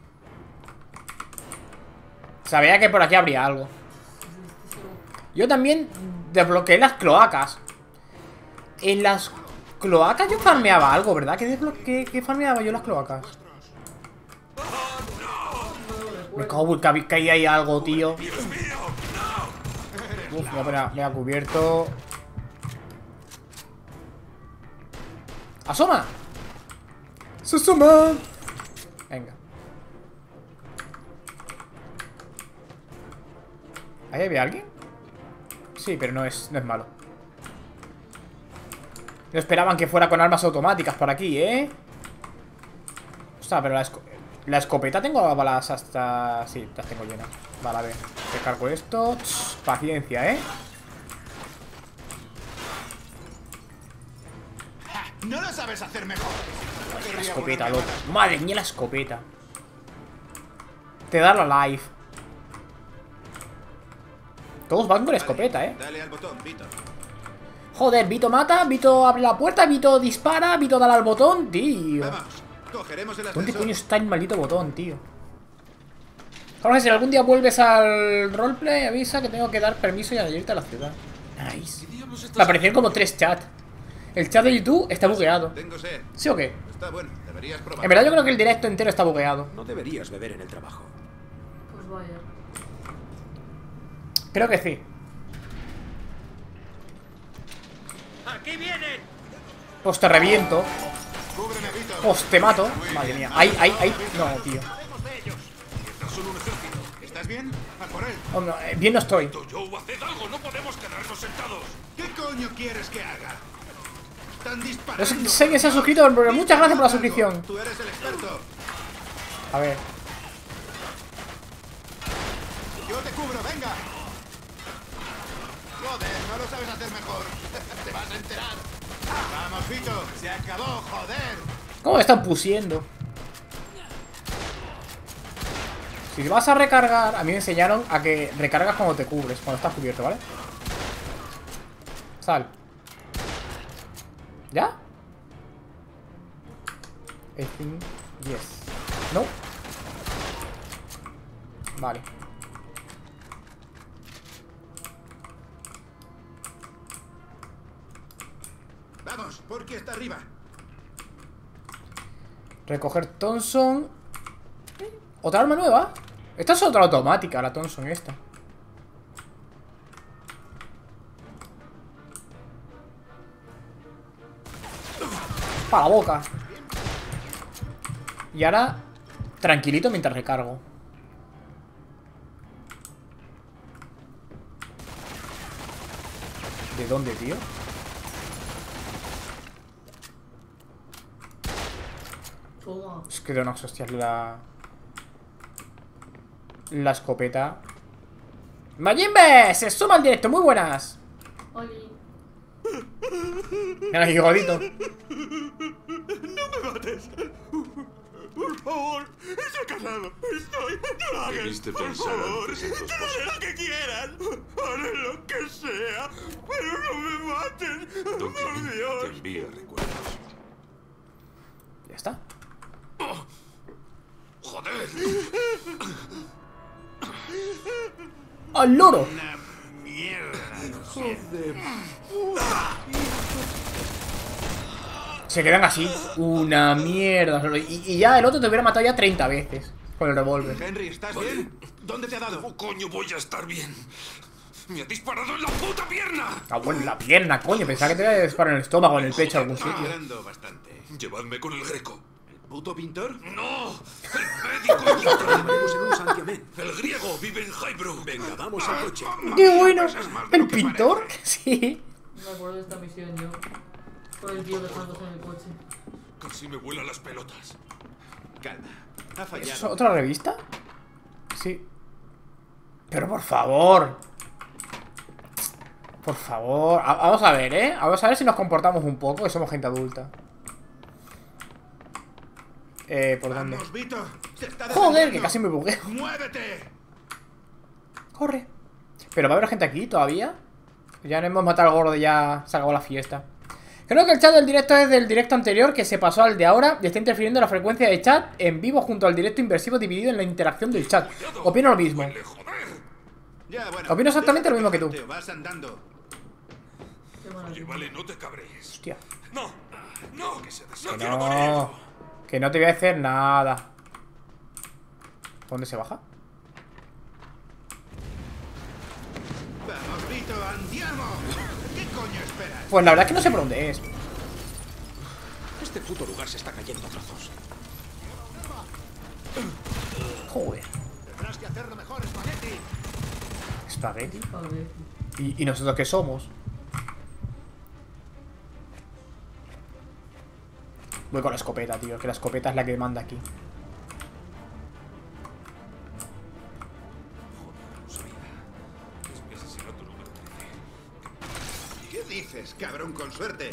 Sabía que por aquí habría algo. Yo también desbloqueé las cloacas. En las cloacas yo farmeaba algo, ¿verdad? ¿Qué farmeaba yo en las cloacas? Me cago en que ahí hay algo, tío. Uf, me ha cubierto. ¡Asoma! ¡Se asoma! Venga. ¿Ahí había alguien? Sí, pero no es malo. No esperaban que fuera con armas automáticas por aquí, ¿eh? Ostras, pero la escopeta tengo balas hasta... Sí, las tengo llenas. Vale, a ver. Recargo esto. Paciencia, ¿eh? No lo sabes hacer mejor. La escopeta, loco. Madre mía, la escopeta. Te da la life. Todos van con escopeta, ¿eh? Dale al botón, Vito. Joder, Vito mata, Vito abre la puerta, Vito dispara, Vito da al botón, tío. Vamos, cogeremos el ¿Dónde ascensor. coño está el maldito botón, tío? Jorge, si algún día vuelves al roleplay, avisa que tengo que dar permiso y añadirte a la ciudad. Nice. Me aparecieron como 3 chats. El chat de YouTube está bugueado. Tengo sed. ¿Sí o qué? Está bueno, deberías probar. En verdad yo creo que el directo entero está bugueado. No deberías beber en el trabajo. Pues vaya. Creo que sí. ¡Aquí vienen! Pues te reviento. Cúbreme, Vito. Pues te mato. Madre mía. Ahí. No, tío. Son un ejército. ¿Estás bien? A por él. Oh, no, bien no estoy. Joe, haced algo, no podemos quedarnos sentados. ¿Qué coño quieres que haga? Están No disparando. sé quién se ha suscrito, pero muchas gracias por la suscripción. Tú eres el experto. A ver. Yo te cubro, venga. Joder, no lo sabes hacer mejor. Te vas a enterar. Vamos, Vito. Se acabó, joder. ¿Cómo me están pusiendo? Si te vas a recargar, a mí me enseñaron a que recargas cuando te cubres, cuando estás cubierto, ¿vale? Sal. ¿Ya? I think yes. No. Vale. Vamos, porque está arriba. Recoger Thompson. ¿Otra arma nueva? Esta es otra automática, la Thompson esta. Para la boca. Y ahora, tranquilito mientras recargo. ¿De dónde, tío? Toma. Es que de unas hostias la escopeta. ¡Majimbe! ¡Se suma al directo! ¡Muy buenas! Oli. Ay, godito. ¡No me mates! Por favor, estoy casado. Estoy. ¡No lo hagas! Debiste por pensar favor. antes en tu esposa. Haré lo que quieran. Haré lo que sea. Pero no me maten. Don Por Clemente te Dios. envía recuerdos. Ya está. ¡Joder! ¡Al loro! Se quedan así. Una mierda. Y ya el otro te hubiera matado ya 30 veces con el revólver. Henry, ¿estás bien? ¿Dónde te ha dado? ¿Cómo coño voy a estar bien? ¡Me ha disparado en la puta pierna! Ah, bueno, en la pierna, coño. Pensaba que te iba a disparar en el estómago, en el pecho, en algún sitio. Sangrando bastante. Llevadme con el Greco. ¿El puto pintor? ¡No! ¡El médico! Trabajaremos en un santiamén. ¡El griego vive en Highbrook! Venga, vamos al coche. ¡Qué bueno! ¿El pintor? Sí. Me acuerdo de esta misión yo. Con el tío dejándose en el coche. Casi me vuelan las pelotas. Calma. Ha ¿Es fallado. otra revista? Sí. Pero por favor. Por favor. Vamos a ver, ¿eh? Vamos a ver si nos comportamos un poco, que somos gente adulta. ¿Por dónde? Vamos, Vito. Se está Joder, defendiendo. que casi me bugueo. ¡Muévete! Corre. Pero va a haber gente aquí todavía. Ya no hemos matado al gordo, ya se acabó la fiesta. Creo que el chat del directo es del directo anterior, que se pasó al de ahora y está interfiriendo la frecuencia de chat en vivo junto al directo inversivo dividido en la interacción del chat. Opino lo mismo. Ya, bueno. Opino exactamente lo mismo que tú. Te vas andando. Qué maravilla. Oye, vale, no te cabrees. Hostia. ¡No! ¡No! Que se Que quiero morir. no. Que no te voy a hacer nada. ¿Dónde se baja? Vamos, Vito, andiamo. ¿Qué coño esperas? Pues la verdad es que no sé por dónde es. Este puto lugar se está cayendo a trozos. Joder. Tendrás que hacerlo mejor, Spaghetti. Espagueti. Espagueti. ¿Y nosotros qué somos? Voy con la escopeta, tío. Que la escopeta es la que manda aquí. ¿Qué dices, cabrón, con suerte?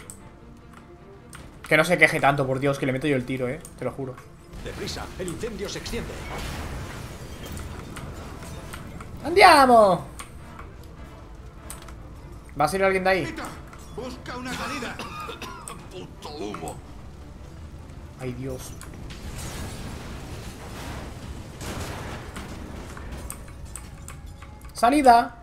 Que no se queje tanto, por Dios, que le meto yo el tiro, te lo juro. Deprisa, el incendio se extiende. ¡Andiamo! ¿Va a salir alguien de ahí? Vito, busca una salida. ¡Puto humo! Ay, Dios. ¡Salida!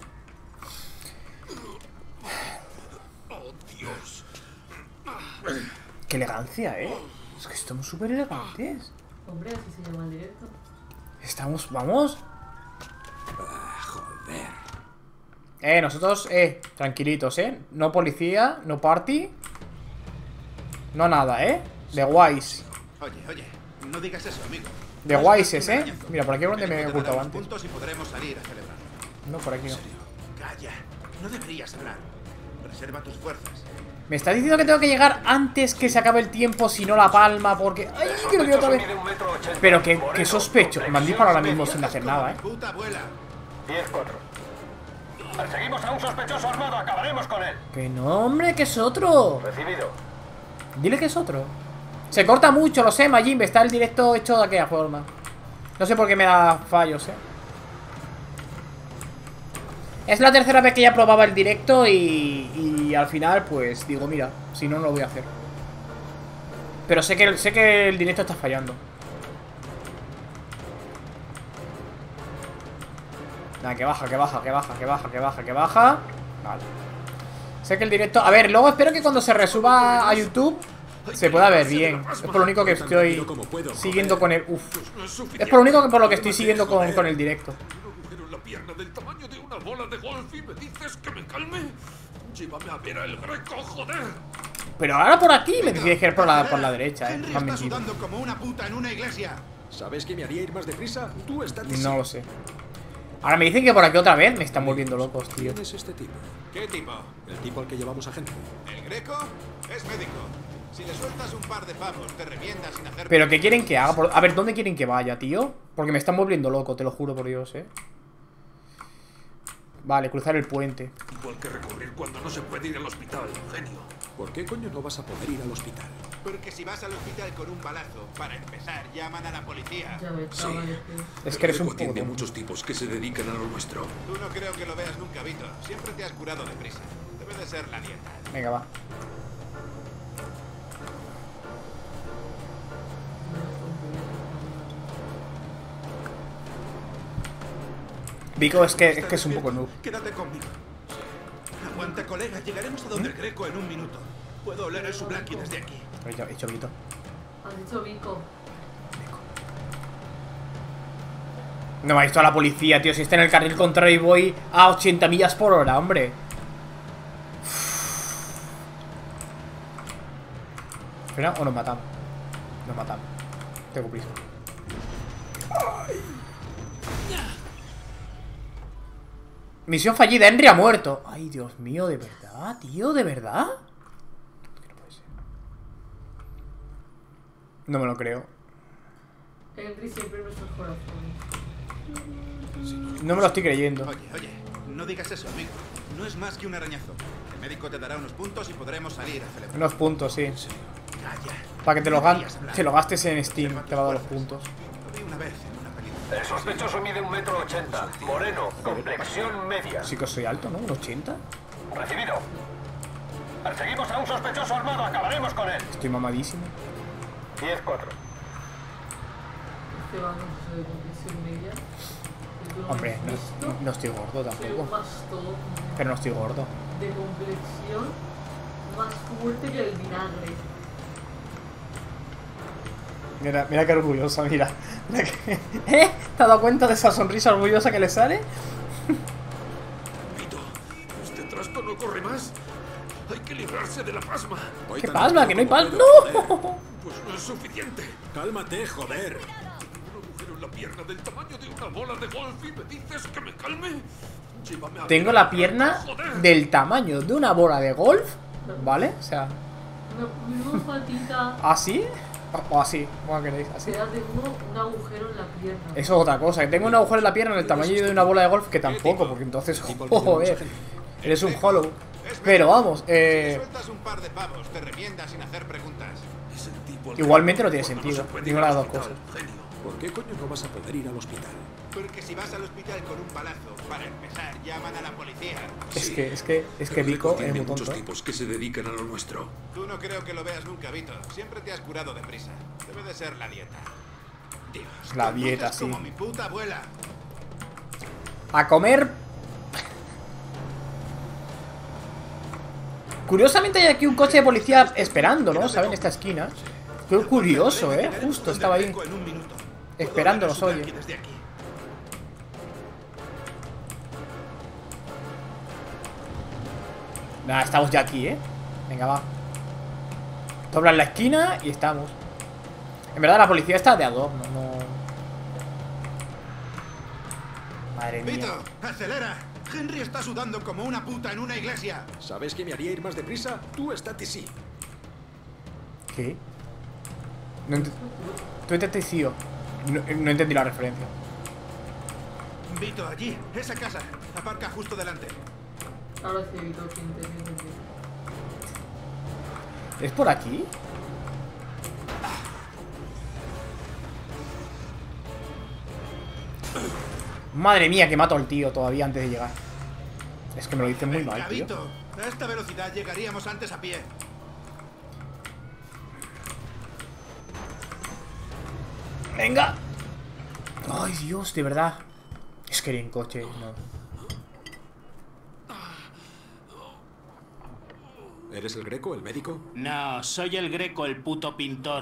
¡Oh, Dios! ¡Qué elegancia, Es que estamos súper elegantes. Hombre, así se llama el directo. Estamos, vamos. Joder. Nosotros, tranquilitos, no policía, no party. No nada, de guays. Oye, no digas eso, amigo. De guayses, Mira, por aquí es donde me he ocultado antes. Puntos y podremos salir a celebrar. No, por aquí no. Calla, no deberías hablar. Reserva tus fuerzas. Me está diciendo que tengo que llegar antes que se acabe el tiempo, si no la palma, porque... ¡Ay, que lo veo otra vez! Pero que sospecho. Me han disparado ahora mismo sin hacer nada, Puta abuela. 10-4. Perseguimos a un sospechoso armado, acabaremos con él. Que no, hombre, que es otro. Recibido. Dile que es otro. Se corta mucho, lo sé, Majimbe. Está el directo hecho de aquella forma. No sé por qué me da fallos, Es la tercera vez que ya probaba el directo y al final, pues, digo, mira, si no, no lo voy a hacer. Pero sé que el directo está fallando. Nada, que baja. Vale. Sé que el directo... A ver, luego espero que cuando se resuba a YouTube se pueda ver bien. Es por lo único que estoy siguiendo con el... Es por lo único que por lo que estoy siguiendo con el directo. La pierna del tamaño de una bola de golf y me dices que me calme. Llévame a ver al Greco, joder. Pero ahora por aquí me decís que ir por la derecha, Henry Me han está mentido. sudando como una puta en una iglesia. ¿Sabes qué me haría ir más deprisa? Tú estás No lo sé. Ahora me dicen que por aquí otra vez me están volviendo locos, tío. ¿Quién es este tipo? ¿Qué tipo? El tipo al que llevamos a Henry. ¿El Greco? Es médico. Si le sueltas un par de pavos, te revientas sin hacer... ¿Pero qué quieren que haga? A ver, ¿dónde quieren que vaya, tío? Porque me están volviendo loco, te lo juro por Dios, Vale, cruzar el puente. Igual que recurrir cuando no se puede ir al hospital, genio. ¿Por qué coño no vas a poder ir al hospital? Porque si vas al hospital con un balazo, para empezar, llaman a la policía. Ya ves, chavales, Es que eres un Greco poco atiende a tonto. muchos tipos que se dedican a lo nuestro. Tú no creo que lo veas nunca, Vito. Siempre te has curado deprisa. Debe de ser la dieta. Venga, va. Vico es que es un poco noob. Quédate conmigo. Aguanta, colega. Llegaremos a donde el Greco en un minuto. Puedo oler el Sublaki desde aquí. He hecho Vito. Has dicho Vico. No me ha visto a la policía, tío. Si está en el carril contrario y voy a 80 millas por hora, hombre. Espera, o nos matamos. Nos matamos. Tengo prisa. Misión fallida, Henry ha muerto. Ay, Dios mío, ¿de verdad, tío? ¿De verdad? No puede ser. No me lo creo. Henry siempre en nuestros corazones. No me lo estoy creyendo. Oye, no digas eso, amigo. No es más que un arañazo. El médico te dará unos puntos y podremos salir a celebrar. Unos puntos, sí. Calla. Para que te lo gastes en Steam. Te va a dar los puntos. Lo vi una vez en una película. El sospechoso mide 1,80 m. Moreno, complexión media. Sí que soy alto, ¿no? ¿Un 80? Recibido. Perseguimos a un sospechoso armado, acabaremos con él. Estoy mamadísimo. 10-4. Este va a de complexión media. Hombre, no estoy gordo Soy un tampoco. mastodonte Pero no estoy gordo. de complexión más fuerte que el vinagre. Mira qué orgullosa, mira. Mira que... ¿Te has dado cuenta de esa sonrisa orgullosa que le sale? Vito, este trasto no corre más. Hay que librarse de la pasma. Hoy ¿Qué tan pasma? rápido Que no hay como pasma. puedo, joder. ¡No! Pues no es suficiente. Cálmate, joder. Un agujero con la pierna del tamaño de una bola de golf y me dices que me calme. Llévame a Tengo la pierna del tamaño de una bola de golf, ¿vale? O sea, Una patita. ¿así? O así, como queréis, así. Te tengo un agujero en la pierna. Eso es otra cosa, que tengo un agujero en la pierna del tamaño de una bola de golf, que tampoco, porque entonces, joder, eres un hollow. Pero vamos, Sueltas un par de pavos, te remiendas sin hacer preguntas. igualmente no tiene sentido, digo las dos cosas. ¿Por qué coño no vas a poder ir al hospital? Porque si vas al hospital con un palazo, para empezar, llaman a la policía. Es que Vico es muy muchos tonto. tipos que se dedican a lo nuestro. Tú no creo que lo veas nunca, Vito. Siempre te has curado deprisa. Debe de ser la dieta. Dios, La dieta, conduces sí. como mi puta abuela. A comer. Curiosamente hay aquí un coche de policía esperando, ¿no? ¿Saben? En esta esquina. Qué curioso, ¿eh? Justo estaba ahí. Esperándonos, oye. Nada, estamos ya aquí, ¿eh? Venga, va. Doblan la esquina y estamos. En verdad la policía está de adorno, no... Madre mía. Vito, acelera. Henry está sudando como una puta en una iglesia. ¿Sabes qué me haría ir más deprisa? Tú estate sí. ¿Qué? No tú entendí, tío. No entendí la referencia. Vito, allí, esa casa. Aparca justo delante. Ahora sí, Vito, sí, sí. ¿Es por aquí? Madre mía, que mato al tío todavía antes de llegar. Es que me lo dicen muy mal, tío. Vito, a esta velocidad llegaríamos antes a pie. ¡Venga! Ay, Dios, de verdad. Es que ir en coche, no. ¿Eres el Greco, el médico? No, soy el Greco, el puto pintor.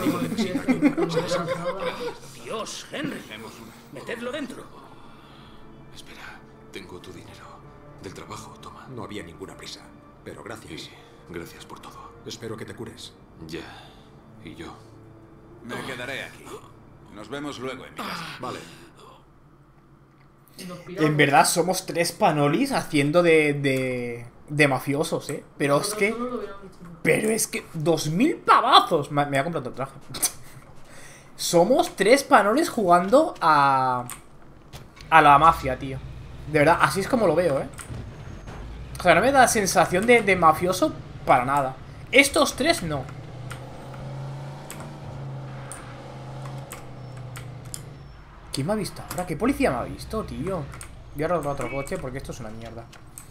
Dios, Henry. Metedlo dentro. Espera, tengo tu dinero. Del trabajo, toma. No había ninguna prisa, pero gracias. Sí, gracias por todo. Espero que te cures. Ya. ¿Y yo? Me quedaré aquí. Nos vemos luego en mi casa. Vale. En verdad somos tres panolis haciendo de mafiosos, ¿eh? Pero es que... Pero es que... 2000 pavazos. Me voy a comprar otro traje. Somos tres panolis jugando a la mafia, tío. De verdad, así es como lo veo, ¿eh? O sea, no me da sensación de mafioso para nada. Estos tres no. ¿Quién me ha visto ahora? ¿Qué policía me ha visto, tío? Voy a robar otro coche porque esto es una mierda.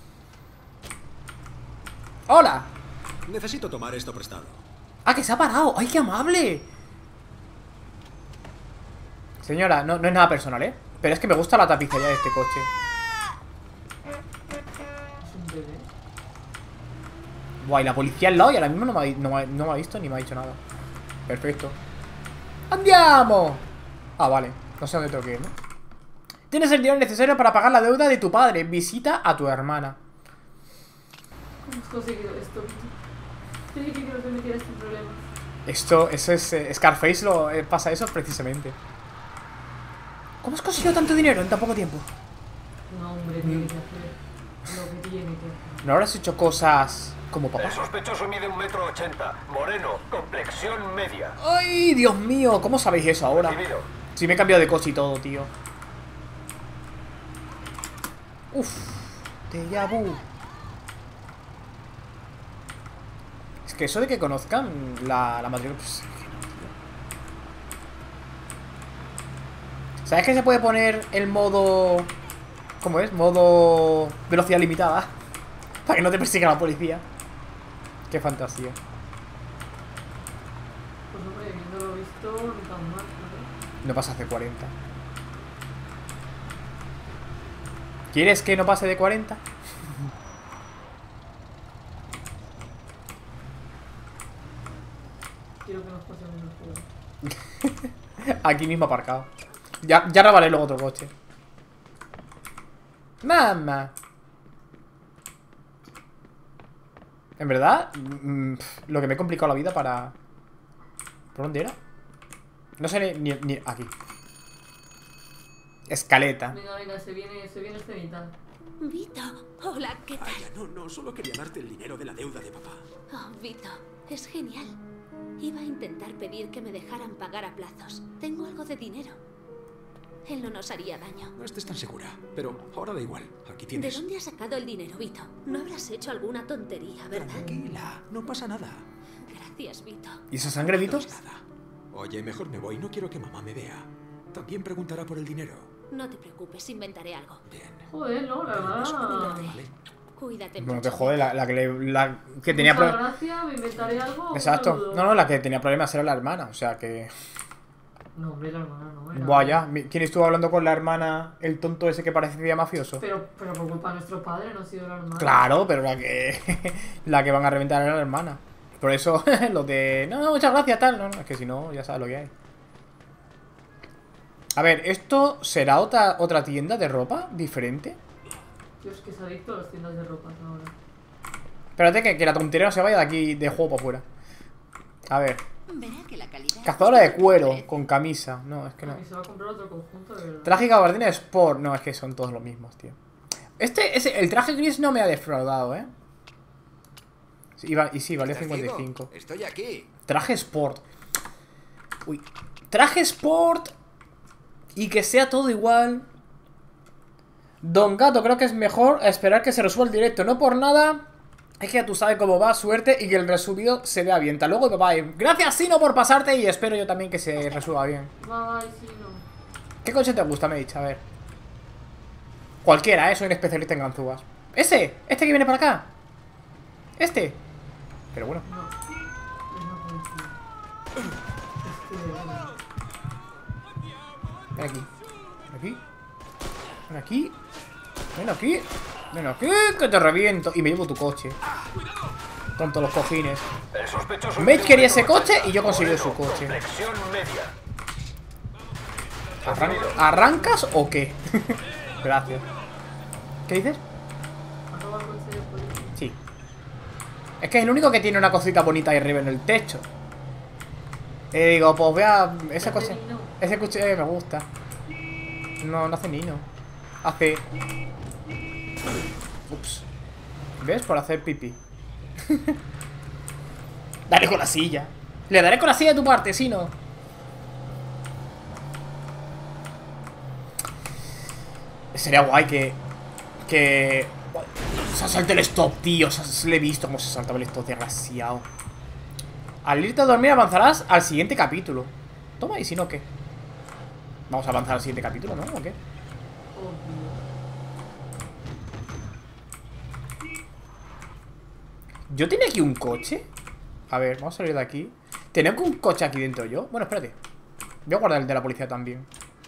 ¡Hola! Necesito tomar esto prestado. ¡Ah, que se ha parado! ¡Ay, qué amable! Señora, no es nada personal, ¿eh? Pero es que me gusta la tapicería de este coche. Es un bebé. Guay, la policía al lado y ahora mismo no me ha visto ni me ha dicho nada. Perfecto. ¡Andiamo! Ah, vale. No sé dónde tengo que ir, ¿no? Tienes el dinero necesario para pagar la deuda de tu padre. Visita a tu hermana. ¿Cómo has conseguido esto, Vito? Te dije que no te metieras en problemas. Eso es... Scarface pasa eso precisamente. ¿Cómo has conseguido tanto dinero en tan poco tiempo? No, hombre, tiene que hacer lo que tiene que hacer. ¿No habrás hecho cosas como papá? El sospechoso mide 1,80 m, moreno, complexión media. ¡Ay, Dios mío! ¿Cómo sabéis eso ahora? Recibido. Si me he cambiado de coche y todo, tío. Uf, déjà vu. Es que eso de que conozcan la matrícula... Pues, ¿sabes que se puede poner el modo... ¿Cómo es? Modo... velocidad limitada. Para que no te persiga la policía. Qué fantasía. Pues hombre, viéndolo visto, ni tan mal, ¿no? No pasa de 40. ¿Quieres que no pase de 40? Quiero que nos pasemos el juego. Aquí mismo aparcado. Ya robaré luego otro coche. Mamá. En verdad, lo que me he complicado la vida para... ¿Por dónde era? No sé ni aquí. Escaleta. Venga, se viene escenita. Vito, hola, ¿qué tal? Vaya, no, solo quería darte el dinero de la deuda de papá. Oh, Vito, es genial. Iba a intentar pedir que me dejaran pagar a plazos. Tengo algo de dinero. Él no nos haría daño. No estés tan segura, pero ahora da igual. Aquí ¿De tienes. dónde has sacado el dinero, Vito? No habrás hecho alguna tontería, ¿verdad? Tranquila, no pasa nada. Gracias, Vito. ¿Y esa sangre, Vito? No es nada. Oye, mejor me voy, no quiero que mamá me vea. También preguntará por el dinero. No te preocupes, inventaré algo. Bien. Joder, no, la verdad. Vale. Cuídate Bueno, mucho. que joder, la que tenía Muchas problemas. gracias, me inventaré algo. un Exacto. saludo. No, la que tenía problemas era la hermana, o sea que. No, hombre, la hermana no. Era... Buah, ya. ¿Quién estuvo hablando con la hermana? El tonto ese que parecía mafioso. Pero por culpa de nuestro padre no ha sido la hermana. Claro, pero la que. La que van a reventar era la hermana. Por eso, lo de. No, muchas gracias, tal. No, es que si no, ya sabes lo que hay. A ver, ¿esto será otra tienda de ropa diferente? Dios, que se adicto a las tiendas de ropa ahora. Espérate que la tontería no se vaya de aquí de juego para afuera. A ver. Verá que la calidad Cazadora de cuero con camisa. No, es que no. Y se va a comprar otro conjunto de verdad. Traje gabardina Sport. No, es que son todos los mismos, tío. El traje gris no me ha defraudado, ¿eh? Sí, valía 55. Estoy aquí. Traje Sport. Uy. Traje Sport. Y que sea todo igual. Don Gato, creo que es mejor esperar que se resuelva el directo. No por nada. Es que ya tú sabes cómo va, suerte. Y que el resubido se vea bien. Hasta luego, bye. Gracias, Sino, por pasarte. Y espero yo también que se resuelva bien. Bye, sí, no. ¿Qué coche te gusta, me he dicho? A ver. Cualquiera, soy un especialista en ganzúas. ¡Ese! ¡Este que viene para acá! ¡Este! Pero bueno. No. Es una policía. Ven aquí. Ven aquí. Ven aquí. Ven aquí. Ven aquí, que te reviento. Y me llevo tu coche. Tonto los cojines. El sospechoso Mage quería ese coche y yo conseguí su coche. Flexión media. ¿Arrancas o qué? Gracias. ¿Qué dices? ¿Has robado el coche de policía? Sí. Es que es el único que tiene una cosita bonita ahí arriba en el techo. Y digo, pues vea, ese coche. Ese coche me gusta. No, no hace nino. Hace. Ups. ¿Ves? Por hacer pipí. Dale con la silla. Le daré con la silla de tu parte, si no. Sería guay que se salte el stop, tío. Le he visto cómo se saltaba el stop, desgraciado. Al irte a dormir avanzarás al siguiente capítulo. Toma, y si no, ¿qué? Vamos a avanzar al siguiente capítulo, ¿no? ¿O qué? ¿Yo tenía aquí un coche? A ver, vamos a salir de aquí. ¿Tenía un coche aquí dentro yo? Bueno, espérate. Voy a guardar el de la policía también.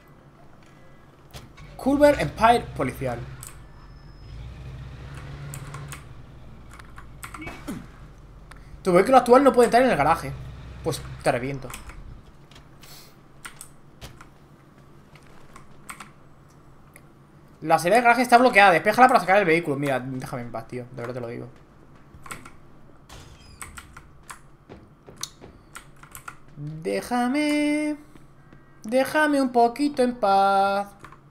Culver Empire policial. Tu vehículo actual no puede entrar en el garaje. Pues te reviento. La salida del garaje está bloqueada. Despéjala para sacar el vehículo. Mira, déjame en paz, tío. De verdad te lo digo. Déjame un poquito en paz.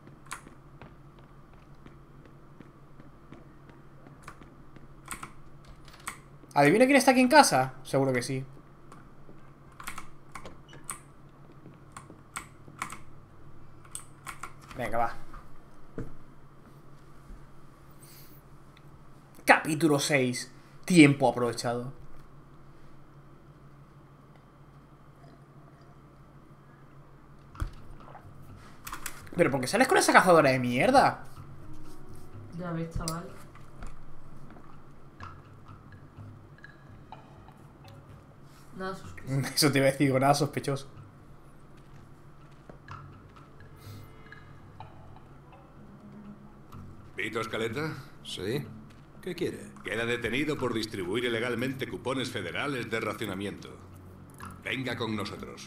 ¿Adivina quién está aquí en casa? Seguro que sí. Venga, va. Capítulo 6. Tiempo aprovechado. ¿Pero por qué sales con esa cazadora de mierda? Ya ves, chaval. Nada sospechoso. Eso te iba a decir, digo, nada sospechoso. ¿Vito Escaleta? ¿Sí? ¿Qué quiere? Queda detenido por distribuir ilegalmente cupones federales de racionamiento. Venga con nosotros.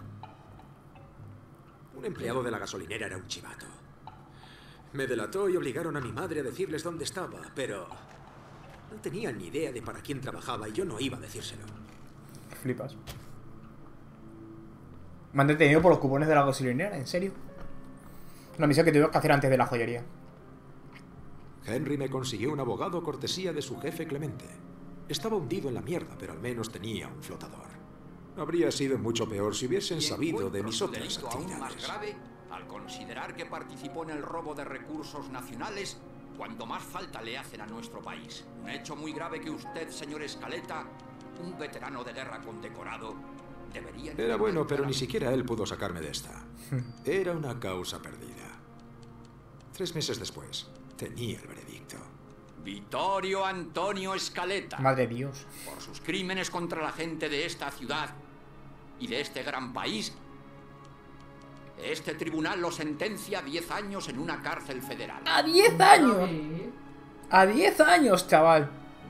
Un empleado de la gasolinera era un chivato. Me delató y obligaron a mi madre a decirles dónde estaba, pero no tenían ni idea de para quién trabajaba y yo no iba a decírselo. Flipas. Me han detenido por los cupones de la gasolinera, ¿en serio? Una misión que tuvimos que hacer antes de la joyería. Henry me consiguió un abogado cortesía de su jefe Clemente. Estaba hundido en la mierda, pero al menos tenía un flotador. Habría sido mucho peor si hubiesen sabido de mis otras Aún más actividades. grave, al considerar que participó en el robo de recursos nacionales, cuando más falta le hacen a nuestro país. Un hecho muy grave que usted, señor Escaleta, un veterano de guerra condecorado, debería... Era bueno, pero ni siquiera él pudo sacarme de esta. Era una causa perdida. 3 meses después, tenía el veredicto. Vittorio Antonio Escaleta. Madre de Dios. Por sus crímenes contra la gente de esta ciudad y de este gran país, este tribunal lo sentencia a 10 años en una cárcel federal. ¡A 10 años! ¡A 10 años, chaval!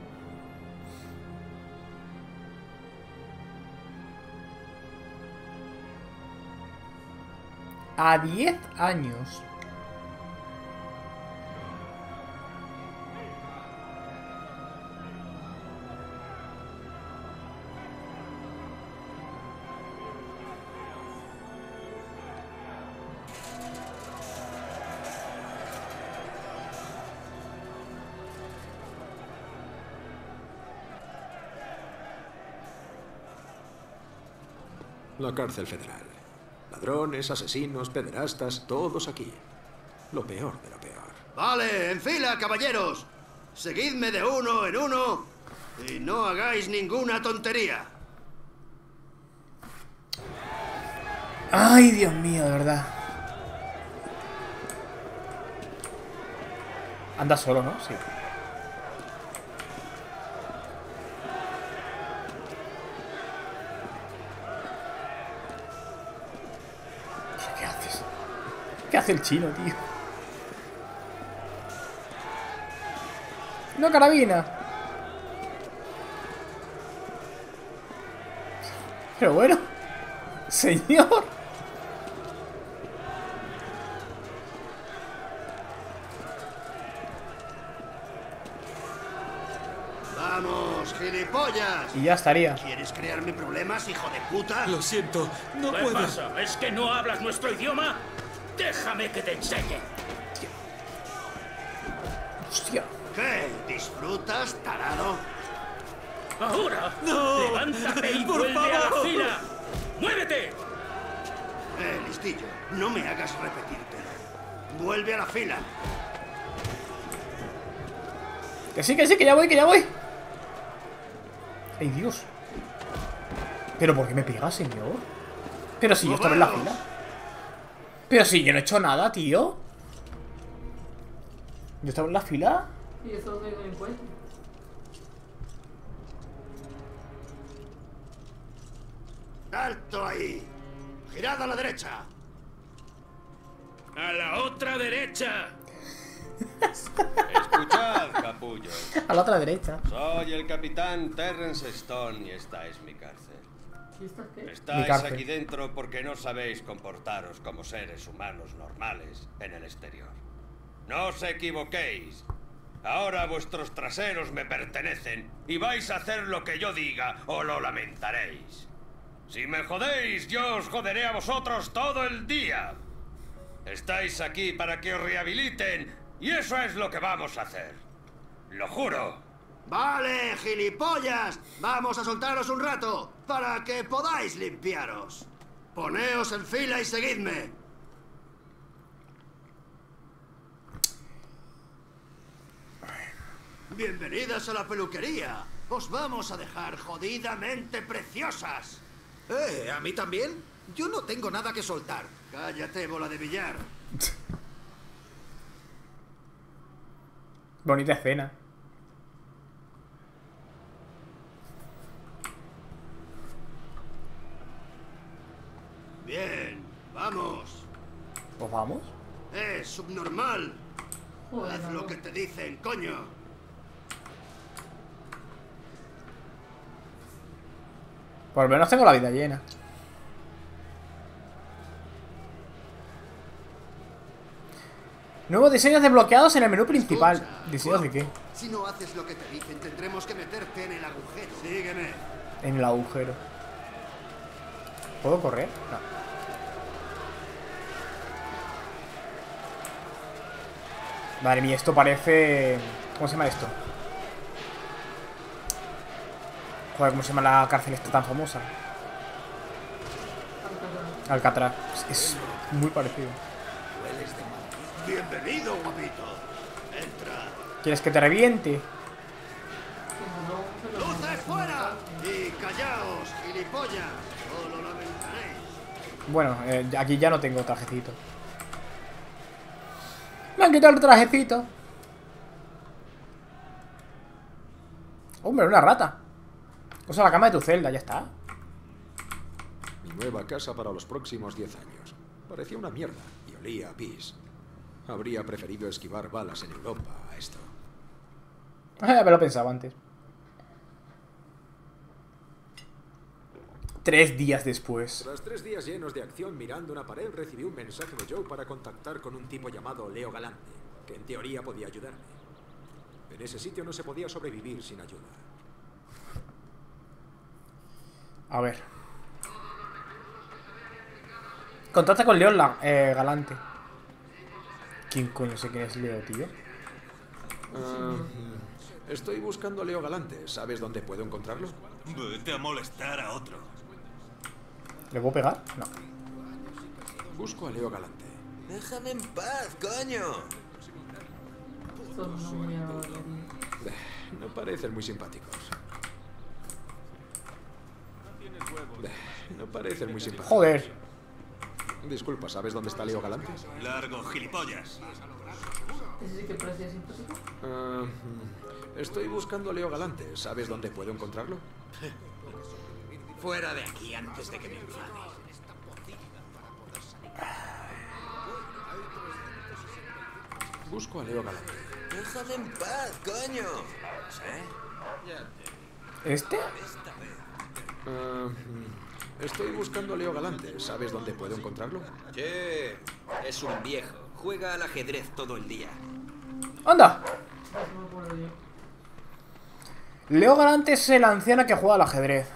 ¡A 10 años! La cárcel federal. Ladrones, asesinos, pederastas, todos aquí. Lo peor de lo peor. Vale, en fila, caballeros. Seguidme de uno en uno y no hagáis ninguna tontería. ¡Ay, Dios mío, de verdad! Anda solo, ¿no? Sí. ¿Qué haces? ¿Qué hace el chino, tío? ¡No, carabina! Pero bueno, señor. ¡Vamos, gilipollas! Y ya estaría. ¿Quieres crearme problemas, hijo de puta? Lo siento, no ¿Qué puedo. pasa? ¿Es que no hablas nuestro idioma? Déjame que te enseñe. Hostia. ¿Qué? ¿Disfrutas, tarado? ¡Ahora! ¡No! ¡Levántate y ¡Por vuelve a la favor! fila! ¡Muévete! Listillo, no me hagas repetirte. Vuelve a la fila. Que sí, que ya voy, que ya voy. ¡Ay, Dios! ¿Pero por qué me pega, señor? Pero si yo estaba en la fila. Pero si yo no he hecho nada, tío. Yo estaba en la fila. Y eso no me impuesto. ¡Alto ahí! ¡Girad a la derecha! ¡A la otra derecha! Escuchad, capullos. A la otra derecha. Soy el capitán Terrence Stone y esta es mi cárcel. ¿Y estás qué? Estáis cárcel. aquí dentro porque no sabéis comportaros como seres humanos normales en el exterior. No os equivoquéis. Ahora vuestros traseros me pertenecen y vais a hacer lo que yo diga o lo lamentaréis. Si me jodéis, yo os joderé a vosotros todo el día. Estáis aquí para que os rehabiliten y eso es lo que vamos a hacer. Lo juro. ¡Vale, gilipollas! Vamos a soltaros un rato para que podáis limpiaros. Poneos en fila y seguidme. Bienvenidas a la peluquería. Os vamos a dejar jodidamente preciosas. ¿A mí también? Yo no tengo nada que soltar. Cállate, bola de billar. Bonita escena. Bien, vamos. Pues vamos. Subnormal. Joder, Haz no. lo que te dicen, coño. Por lo menos tengo la vida llena. Nuevos diseños desbloqueados en el menú principal. Escucha, ¿Diseños de guapo. qué? Si no haces lo que te dicen, tendremos que meterte en el agujero. Sígueme. En el agujero. ¿Puedo correr? No. Madre mía, esto parece... ¿Cómo se llama esto? Joder, ¿cómo se llama la cárcel esta tan famosa? Alcatraz. Es muy parecido. Bienvenido, guapito. Entra. ¿Quieres que te reviente? ¡Luces fuera! Y callaos, gilipollas. Solo lamentaréis. Bueno, aquí ya no tengo trajecito. Me han quitado el trajecito. Hombre, una rata. Usa la cama de tu celda, ya está. Mi nueva casa para los próximos 10 años. Parecía una mierda y olía a pis. Habría preferido esquivar balas en Europa a esto. Me lo pensaba antes. 3 días después. Tras 3 días llenos de acción mirando una pared, recibí un mensaje de Joe para contactar con un tipo llamado Leo Galante, que en teoría podía ayudarme. En ese sitio no se podía sobrevivir sin ayuda. A ver. Contacta con Leo Galante. ¿Quién coño sé quién es Leo, tío? Estoy buscando a Leo Galante. ¿Sabes dónde puedo encontrarlo? Vete a molestar a otro. ¿Le puedo pegar? No. Busco a Leo Galante. Déjame en paz, coño. No parecen muy simpáticos. No parecen muy simpáticos. Joder. Disculpa, ¿sabes dónde está Leo Galante? Largo, gilipollas. ¿Ese sí que parecía simpático? Estoy buscando a Leo Galante. ¿Sabes dónde puedo encontrarlo? Fuera de aquí antes de que me enfade. Busco a Leo Galante. Déjame en paz, coño. ¿Este? Estoy buscando a Leo Galante. ¿Sabes dónde puedo encontrarlo? Che, es un viejo. Juega al ajedrez todo el día. ¡Anda! Leo Galante es el anciano que juega al ajedrez.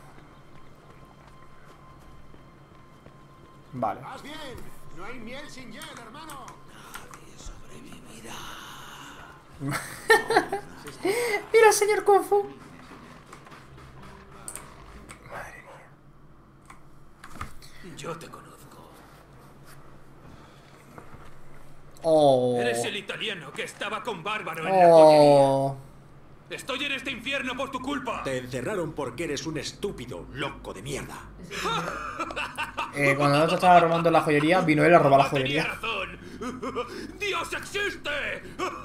Vale. Más bien, no hay miel sin hiel, hermano. Nadie sobrevivirá. Mira, señor Kung Fu. Madre mía. Yo te conozco. Oh. Eres el italiano que estaba con Bárbaro en la joyería. Estoy en este infierno por tu culpa. Te encerraron porque eres un estúpido loco de mierda. Cuando nosotros estaba robando la joyería, vino él a robar la joyería. Tenía razón. ¡Dios existe!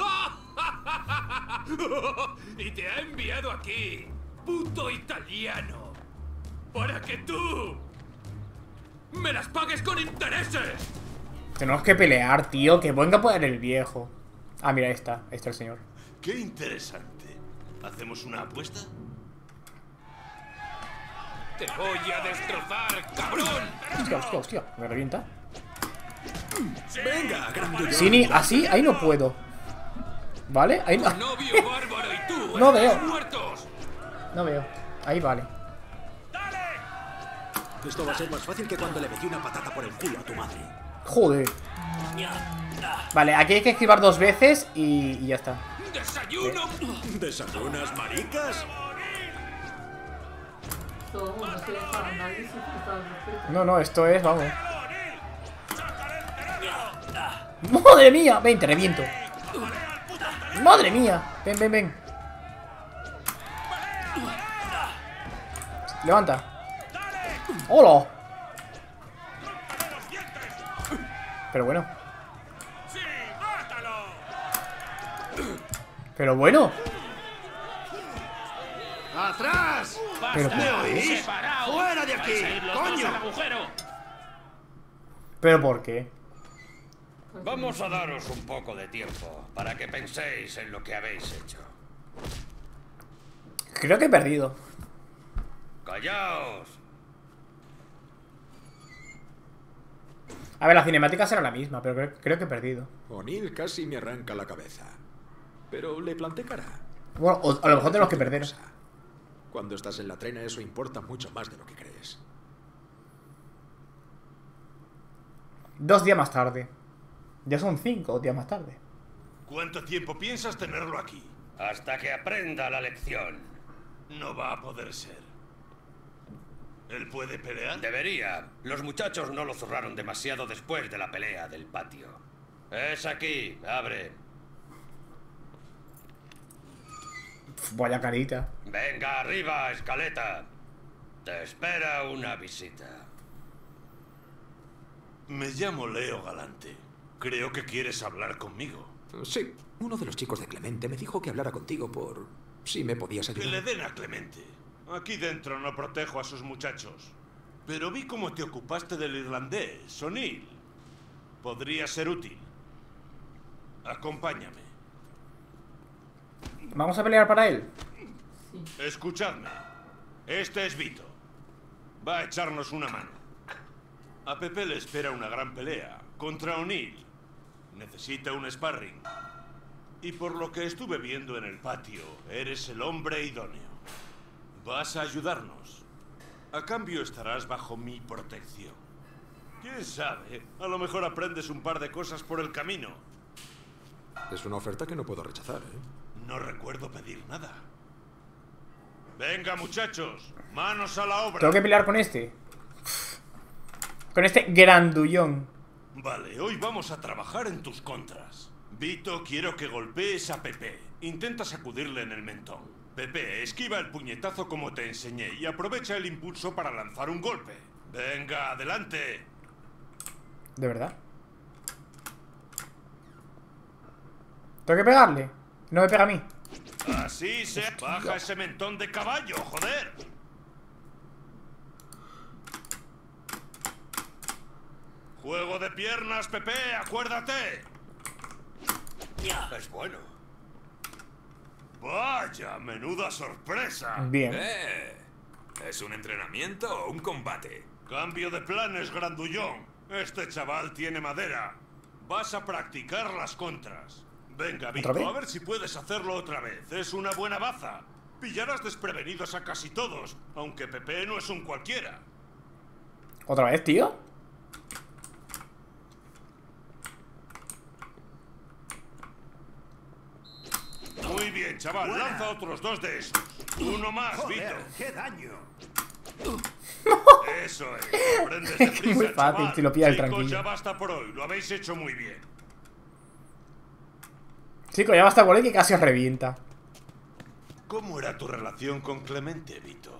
Y te ha enviado aquí, puto italiano, para que tú me las pagues con intereses. Tenemos que pelear, tío. Que venga a poner el viejo. Ah, mira, ahí está el señor. Qué interesante. ¿Hacemos una apuesta? Te voy a destrozar, cabrón. Hostia, hostia, hostia. Me revienta. Venga, grande. Sini, así, ahí no puedo. ¿Vale? Ahí no. Novio bárbaro y tú No veo. muertos. No veo. Ahí vale. Esto va a ser más fácil que cuando le metí una patata por el culo a tu madre. Joder. Vale, aquí hay que esquivar 2 veces y ya está. ¡Desayuno! ¿Desayunas, maricas? No, esto es, vamos. ¡Madre mía! Ven, te reviento. ¡Madre mía! Ven. Levanta. ¡Hola! Pero bueno. Pero bueno. ¡Atrás! Pero ¿Me oís? ¡Fuera de aquí! ¡Coño! ¿Pero por qué? Vamos a daros un poco de tiempo para que penséis en lo que habéis hecho. Creo que he perdido. ¡Callaos! A ver, la cinemática será la misma, pero creo que he perdido. O'Neill casi me arranca la cabeza. Pero le planté cara. Bueno, a lo mejor tenemos que perder. Cuando estás en la trena eso importa mucho más de lo que crees. 2 días más tarde. Ya son 5 días más tarde. ¿Cuánto tiempo piensas tenerlo aquí? Hasta que aprenda la lección. No va a poder ser. ¿Él puede pelear? Debería. Los muchachos no lo zurraron demasiado después de la pelea del patio. Es aquí. Abre. Vaya carita. Venga arriba, escaleta. Te espera una visita. Me llamo Leo Galante. Creo que quieres hablar conmigo. Sí, uno de los chicos de Clemente me dijo que hablara contigo por si me podías ayudar. Que le den a Clemente. Aquí dentro no protejo a sus muchachos. Pero vi cómo te ocupaste del irlandés, O'Neill. Podría ser útil. Acompáñame. ¿Vamos a pelear para él? Escuchadme. Este es Vito. Va a echarnos una mano. A Pepe le espera una gran pelea contra O'Neill. Necesita un sparring. Y por lo que estuve viendo en el patio, eres el hombre idóneo. Vas a ayudarnos. A cambio estarás bajo mi protección. ¿Quién sabe? A lo mejor aprendes un par de cosas por el camino. Es una oferta que no puedo rechazar, ¿eh? No recuerdo pedir nada. Venga, muchachos. Manos a la obra. Tengo que pelear con este. Con este grandullón. Vale, hoy vamos a trabajar en tus contras. Vito, quiero que golpees a Pepe. Intenta sacudirle en el mentón. Pepe, esquiva el puñetazo como te enseñé y aprovecha el impulso para lanzar un golpe. Venga, adelante. ¿De verdad? ¿Tengo que pegarle? No me pega a mí. Así se baja ese mentón de caballo, joder. Juego de piernas, Pepe, acuérdate. Es bueno. Vaya, menuda sorpresa. Bien. ¿Es un entrenamiento o un combate? Cambio de planes, grandullón. Este chaval tiene madera. Vas a practicar las contras. Venga, Vito, a ver si puedes hacerlo otra vez. Es una buena baza. Pillarás desprevenidos a casi todos, aunque Pepe no es un cualquiera. ¿Otra vez, tío? Muy bien, chaval. Buena. Lanza otros 2 de esos. Uno más, Joder, Vito. ¡qué daño! Eso es. Aprendes deprisa, Muy fácil, chaval. si lo pillas Chicos, tranquilo. ya basta por hoy. Lo habéis hecho muy bien. Chico, ya basta por ahí que casi os revienta. ¿Cómo era tu relación con Clemente, Vito?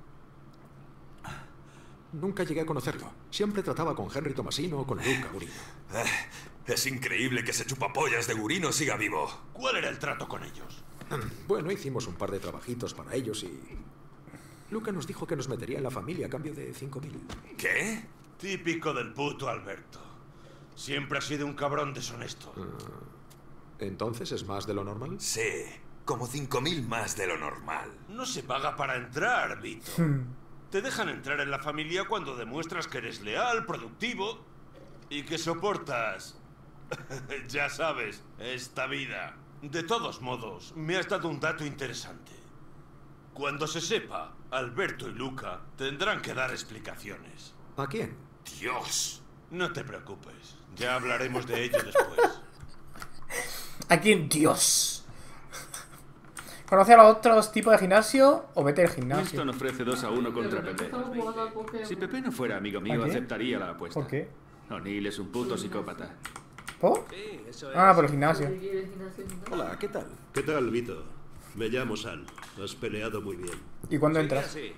Nunca llegué a conocerlo. Siempre trataba con Henry Tomasino o con Luca Gurino. Es increíble que ese chupapollas de Gurino siga vivo. ¿Cuál era el trato con ellos? Bueno, hicimos un par de trabajitos para ellos y... Luca nos dijo que nos metería en la familia a cambio de 5.000. ¿Qué? Típico del puto Alberto. Siempre ha sido un cabrón deshonesto. ¿Entonces es más de lo normal? Sí, como 5.000 más de lo normal. No se paga para entrar, Vito. Te dejan entrar en la familia cuando demuestras que eres leal, productivo y que soportas, ya sabes, esta vida. De todos modos, me has dado un dato interesante. Cuando se sepa, Alberto y Luca tendrán que dar explicaciones. ¿A quién? Dios. No te preocupes, ya hablaremos de ello después. ¿A quién? Dios. ¿Conoce a los otros tipos de gimnasio o vete al gimnasio? Winston ofrece 2-1 contra Pepe. Estamos jugando al Pokémon. Si Pepe no fuera amigo mío, ¿Por qué? aceptaría la apuesta. ¿Por qué? O'Neill es un puto psicópata. ¿Por? Ah, por el gimnasio. Hola, ¿qué tal? ¿Qué tal, Vito? Me llamo San. Has peleado muy bien. ¿Y cuándo entras? Sí.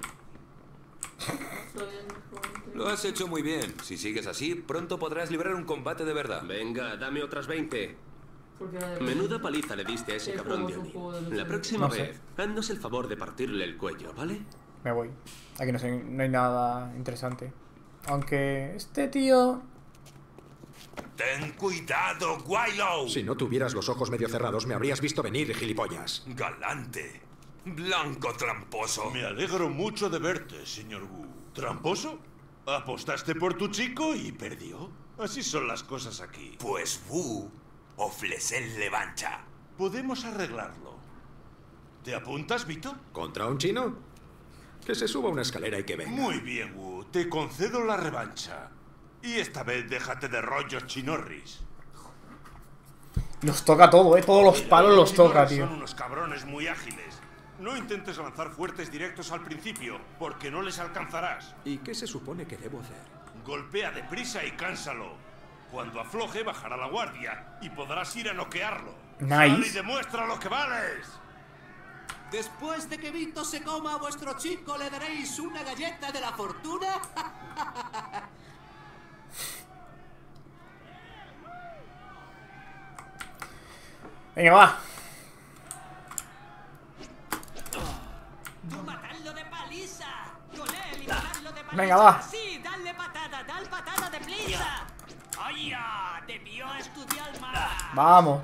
Lo has hecho muy bien. Si sigues así, pronto podrás librar un combate de verdad. Venga, dame otras 20. Porque Menuda paliza le diste a ese el cabrón juego de es un juego O'Neill. de La los próxima No sé. vez, haznos el favor de partirle el cuello, ¿vale? Me voy. Aquí no, sé, no hay nada interesante. Aunque este tío... ¡Ten cuidado, Wylow! Si no tuvieras los ojos medio cerrados, me habrías visto venir, gilipollas. Galante. Blanco tramposo. Me alegro mucho de verte, señor Wu. ¿Tramposo? Apostaste por tu chico y perdió. Así son las cosas aquí. Pues Wu ofrece revancha. Podemos arreglarlo. ¿Te apuntas, Vito? ¿Contra un chino? Que se suba una escalera y que venga. Muy bien, Wu. Te concedo la revancha. Y esta vez déjate de rollos chinorris. Los toca todo, todos los palos los toca, tío. Son unos cabrones muy ágiles. No intentes lanzar fuertes directos al principio, porque no les alcanzarás. ¿Y qué se supone que debo hacer? Golpea deprisa y cánsalo. Cuando afloje, bajará la guardia y podrás ir a noquearlo. Nice. Sal y demuestra lo que vales. Después de que Vito se coma a vuestro chico, ¿le daréis una galleta de la fortuna? Venga, va. ¡Tú matadlo de paliza! ¡Con él y matadlo de paliza! Venga, va. ¡Sí! ¡Dale patada de paliza! ¡Oye! ¡Debió estudiar más! Vamos.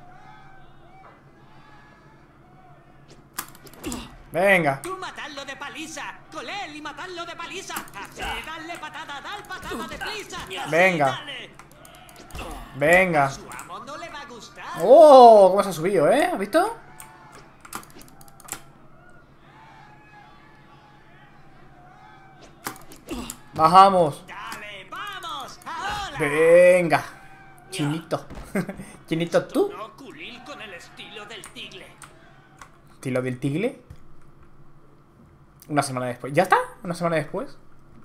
Venga. ¡Tú matadlo de paliza! ¡Con él y matadlo de paliza! ¡Así! ¡Dale patada de paliza! Venga. Dale. Venga. Su amo no le va a gustar. ¡Oh! ¿Cómo se ha subido, ¿Has visto? Bajamos. Dale, vamos. Ahora. Venga. Chinito. Chinito, tú. No culil con el estilo del tigre. ¿Estilo del tigre? Una semana después. ¿Ya está? ¿Una semana después?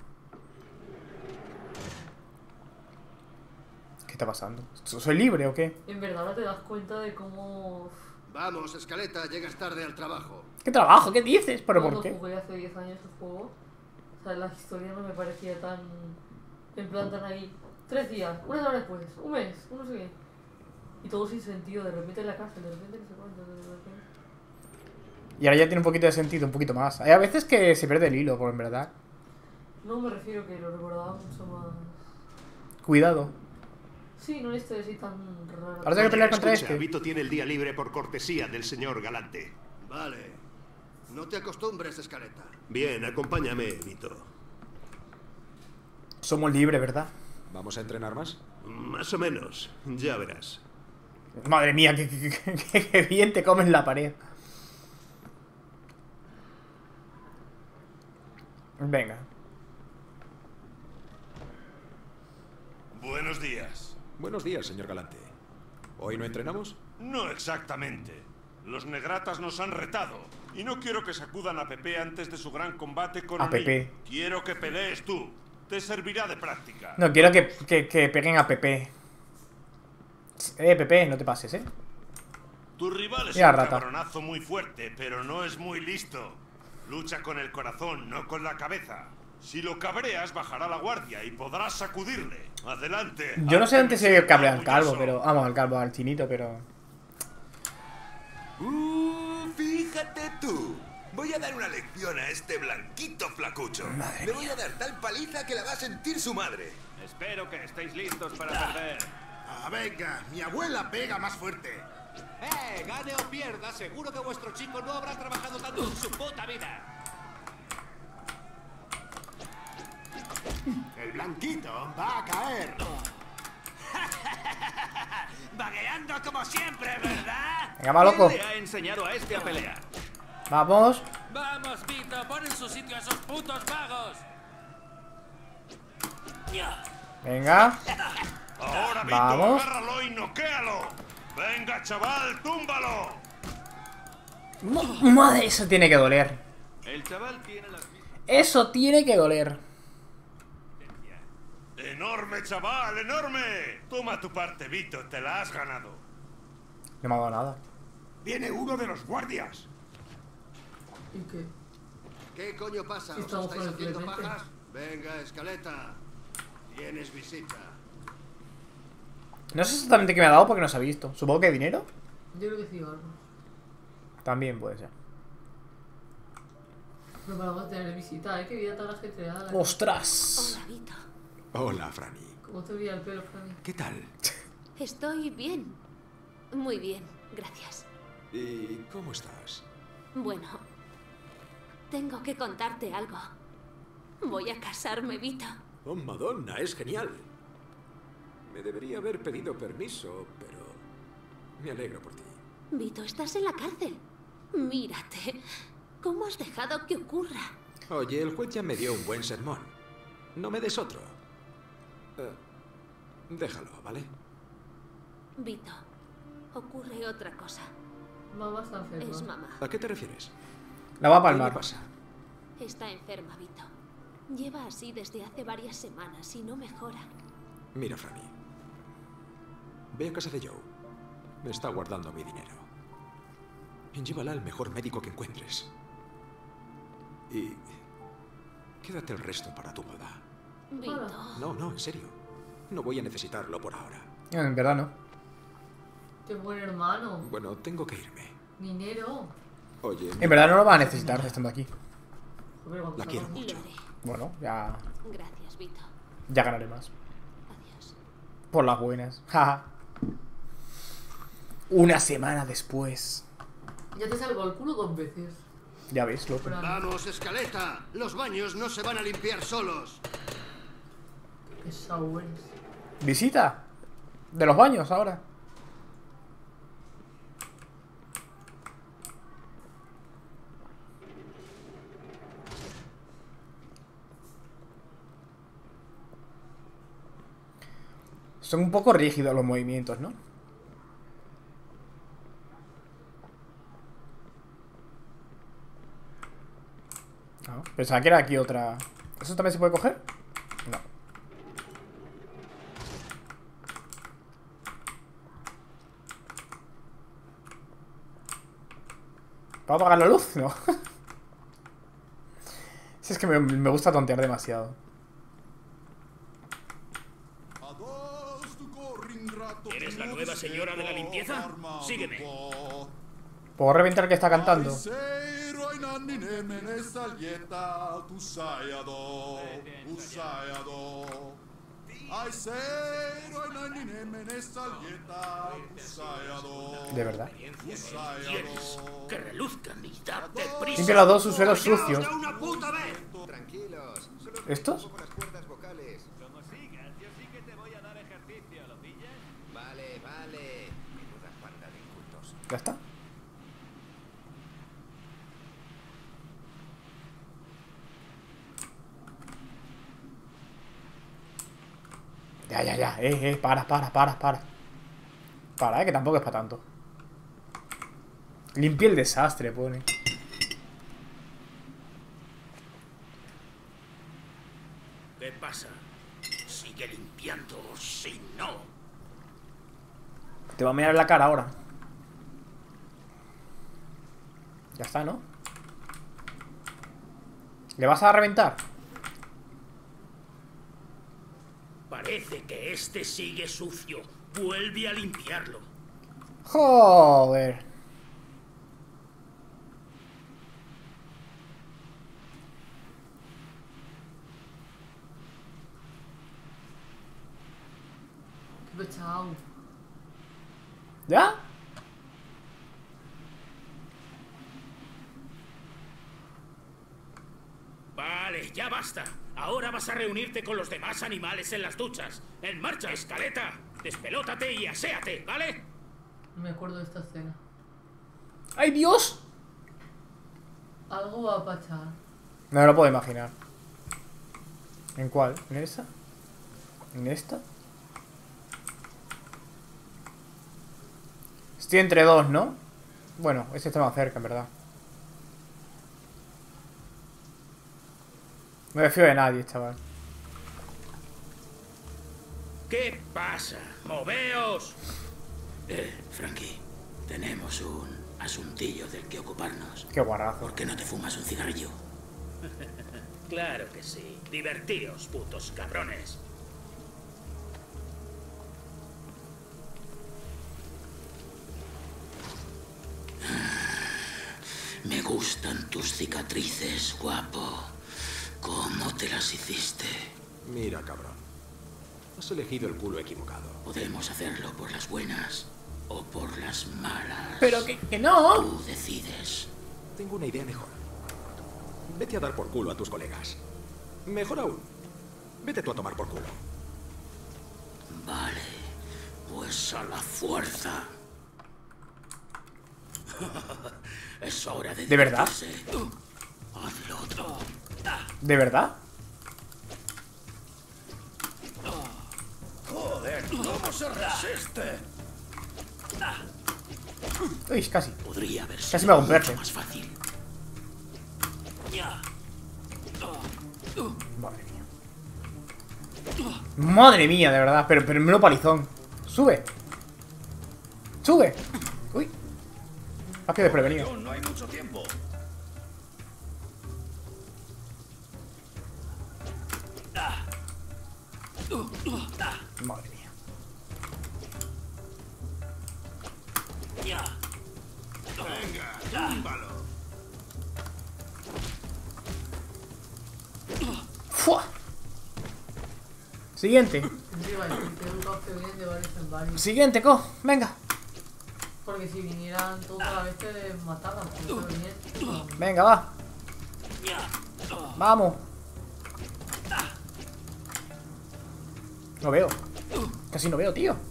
¿Qué está pasando? ¿Soy libre o qué? En verdad ahora te das cuenta de cómo... Vamos, Escaleta, llegas tarde al trabajo. ¿Qué trabajo? ¿Qué dices? ¿Pero por Cuando qué? jugué hace 10 años el juego, o sea, la historia no me parecía tan... En plan tan ahí... 3 días, una semana después, un mes, no sé qué. Y todo sin sentido, de repente en la cárcel, de repente no sé cuánto, de repente... Y ahora ya tiene un poquito de sentido, un poquito más. Hay a veces que se pierde el hilo, por en verdad. No, me refiero que lo recordaba mucho más... Cuidado. Sí, no estoy así tan raro. Ahora tengo que pelear contra Escucha, este. Vito tiene el día libre por cortesía del señor Galante. Vale. No te acostumbres, Escaleta. Bien, acompáñame, Vito. Somos libres, ¿verdad? ¿Vamos a entrenar más? Más o menos, ya verás. Madre mía, que bien te comes la pared. Venga. Buenos días. Buenos días, señor Galante. ¿Hoy no entrenamos? No exactamente. Los negratas nos han retado. Y no quiero que sacudan a Pepe antes de su gran combate con A O'Neill. Pepe. Quiero que pelees tú. Te servirá de práctica. No, quiero que peguen a Pepe. Pepe, no te pases, Tu rival es Mira, un rata. cabronazo muy fuerte, pero no es muy listo. Lucha con el corazón, no con la cabeza. Si lo cabreas, bajará la guardia y podrás sacudirle. Adelante. Yo no sé antes si cabrea al calvo, orgulloso. pero... Vamos, al calvo, al chinito, pero... Fíjate tú. Voy a dar una lección a este blanquito flacucho. Le voy a dar tal paliza que la va a sentir su madre. Espero que estéis listos para perder. Ah, venga, mi abuela pega más fuerte. Gane o pierda, seguro que vuestro chico no habrá trabajado tanto en su puta vida. El blanquito va a caer. Vagueando como siempre, ¿verdad? Venga, va, loco. ¿Quién le ha enseñado a este a pelear? Vamos. ¡Vamos, Vito! ¡Pon en su sitio a esos putos vagos! Venga. Ahora, Vito, Vamos. agárralo y noquéalo. Venga, chaval, túmbalo. Madre, eso tiene que doler. El chaval tiene las... Eso tiene que doler. Enorme, chaval, enorme. Toma tu parte, Vito, te la has ganado. No me ha dado nada. Viene uno de los guardias. ¿Y qué? ¿Qué coño pasa? ¿Os Estamos estáis con el haciendo Clemente. pajas? Venga, Escaleta. Tienes visita. No sé exactamente qué me ha dado porque no se ha visto. Supongo que dinero. Yo creo que sí, algo. También puede ser. No vamos a tener visita, que vida tan ajetreada. ¡Ostras! Hola, Vito. Hola, Franny. ¿Cómo te veía el pelo, Franny? ¿Qué tal? Estoy bien. Muy bien, gracias. ¿Y cómo estás? Bueno, tengo que contarte algo. Voy a casarme, Vito. Oh, Madonna, es genial. Me debería haber pedido permiso, pero me alegro por ti. Vito, estás en la cárcel. Mírate. ¿Cómo has dejado que ocurra? Oye, el juez ya me dio un buen sermón. No me des otro. Déjalo, ¿vale? Vito, ocurre otra cosa. Mamá está enferma. Es mamá. ¿A qué te refieres? La va a ¿Qué palmar. le pasa? Está enferma, Vito. Lleva así desde hace varias semanas y no mejora. Mira, Franny. Ve a casa de Joe. Me está guardando mi dinero. Llévala al mejor médico que encuentres. Y quédate el resto para tu boda. Vito. No, en serio. No voy a necesitarlo por ahora. En verdad no. Qué buen hermano. Bueno, tengo que irme. Dinero. Oye, En verdad no lo va a necesitar estando aquí. la quiero mucho. Bueno, ya Gracias, Vito. ganaré más. Adiós. Por las buenas. Jaja. Una semana después. Ya te salgo el culo 2 veces. Ya ves, loco. Vamos, escaleta. Los baños no se van a limpiar solos. Qué pesado eres. Visita. De los baños ahora. Son un poco rígidos los movimientos, ¿no? Ah, pensaba que era aquí otra... ¿Eso también se puede coger? No. ¿Puedo apagar la luz? No. Si es que me gusta tontear demasiado. ¿Eres la nueva señora de la limpieza? Sígueme. ¿Puedo reventar el que está cantando? De verdad. Que reluzcan y date prisa. Limpia los dos suelos sucios. Tranquilos. ¿Estos? Como sigas, yo sí que te voy a dar ejercicio, ¿lo pillas? Vale. Menuda panda de incultos. Ya está. Ya. Para. Para, que tampoco es para tanto. Limpia el desastre, pone. ¿Qué pasa? Sigue limpiando, si no. Te va a mirar en la cara ahora. Ya está, ¿no? ¿Le vas a reventar? Parece que este sigue sucio. Vuelve a limpiarlo. Joder. Qué pesado. ¿Ya? Vale, ya basta. Ahora vas a reunirte con los demás animales en las duchas. ¡En marcha, escaleta! Despelótate y aséate, ¿vale? No me acuerdo de esta escena. ¡Ay, Dios! Algo va a pasar. No me lo puedo imaginar. ¿En cuál? ¿En esa? ¿En esta? Estoy entre dos, ¿no? Bueno, este está más cerca, en verdad. No me fío de nadie, chaval. ¿Qué pasa? ¡Moveos! Frankie, tenemos un asuntillo del que ocuparnos. Qué guarrazo. ¿Por qué no te fumas un cigarrillo? Claro que sí. Divertíos, putos cabrones. Me gustan tus cicatrices, guapo. ¿Cómo te las hiciste? Mira, cabrón. Has elegido el culo equivocado. Podemos hacerlo por las buenas o por las malas. Pero que no. Tú decides. Tengo una idea mejor. Vete a dar por culo a tus colegas. Mejor aún, vete tú a tomar por culo. Vale, pues a la fuerza. Es hora de... ¿De verdad? Hazlo otro. ¿De verdad? Joder, ¿cómo se resiste? Uy, casi. Podría haber Casi me hago un verde. más fácil. Madre mía. Madre mía, de verdad. Pero menudo palizón. Sube. Sube. Uy. Has que desprevenido. No hay mucho tiempo. Madre mía. Venga, túmbalo. ¡Fua! Siguiente. Encima, el educado que vienen de varios en varios. Siguiente, co. Venga. Porque si vinieran todos a la vez te mataban. Pero venían. Venga, va. Vamos. No veo. Casi no veo, tío.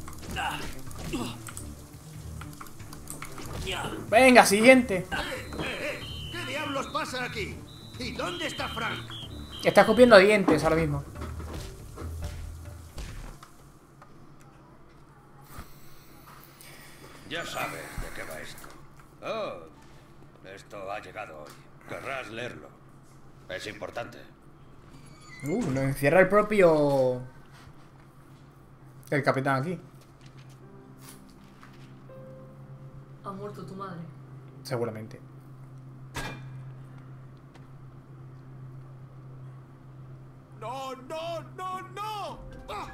Venga, siguiente. ¿Qué diablos pasa aquí? ¿Y dónde está Frank? Está escupiendo dientes ahora mismo. Ya sabes de qué va esto. Oh, esto ha llegado hoy. Querrás leerlo. Es importante. Lo encierra el propio... El capitán aquí. Ha muerto tu madre. Seguramente. ¡No, no, no, no! ¡Ah!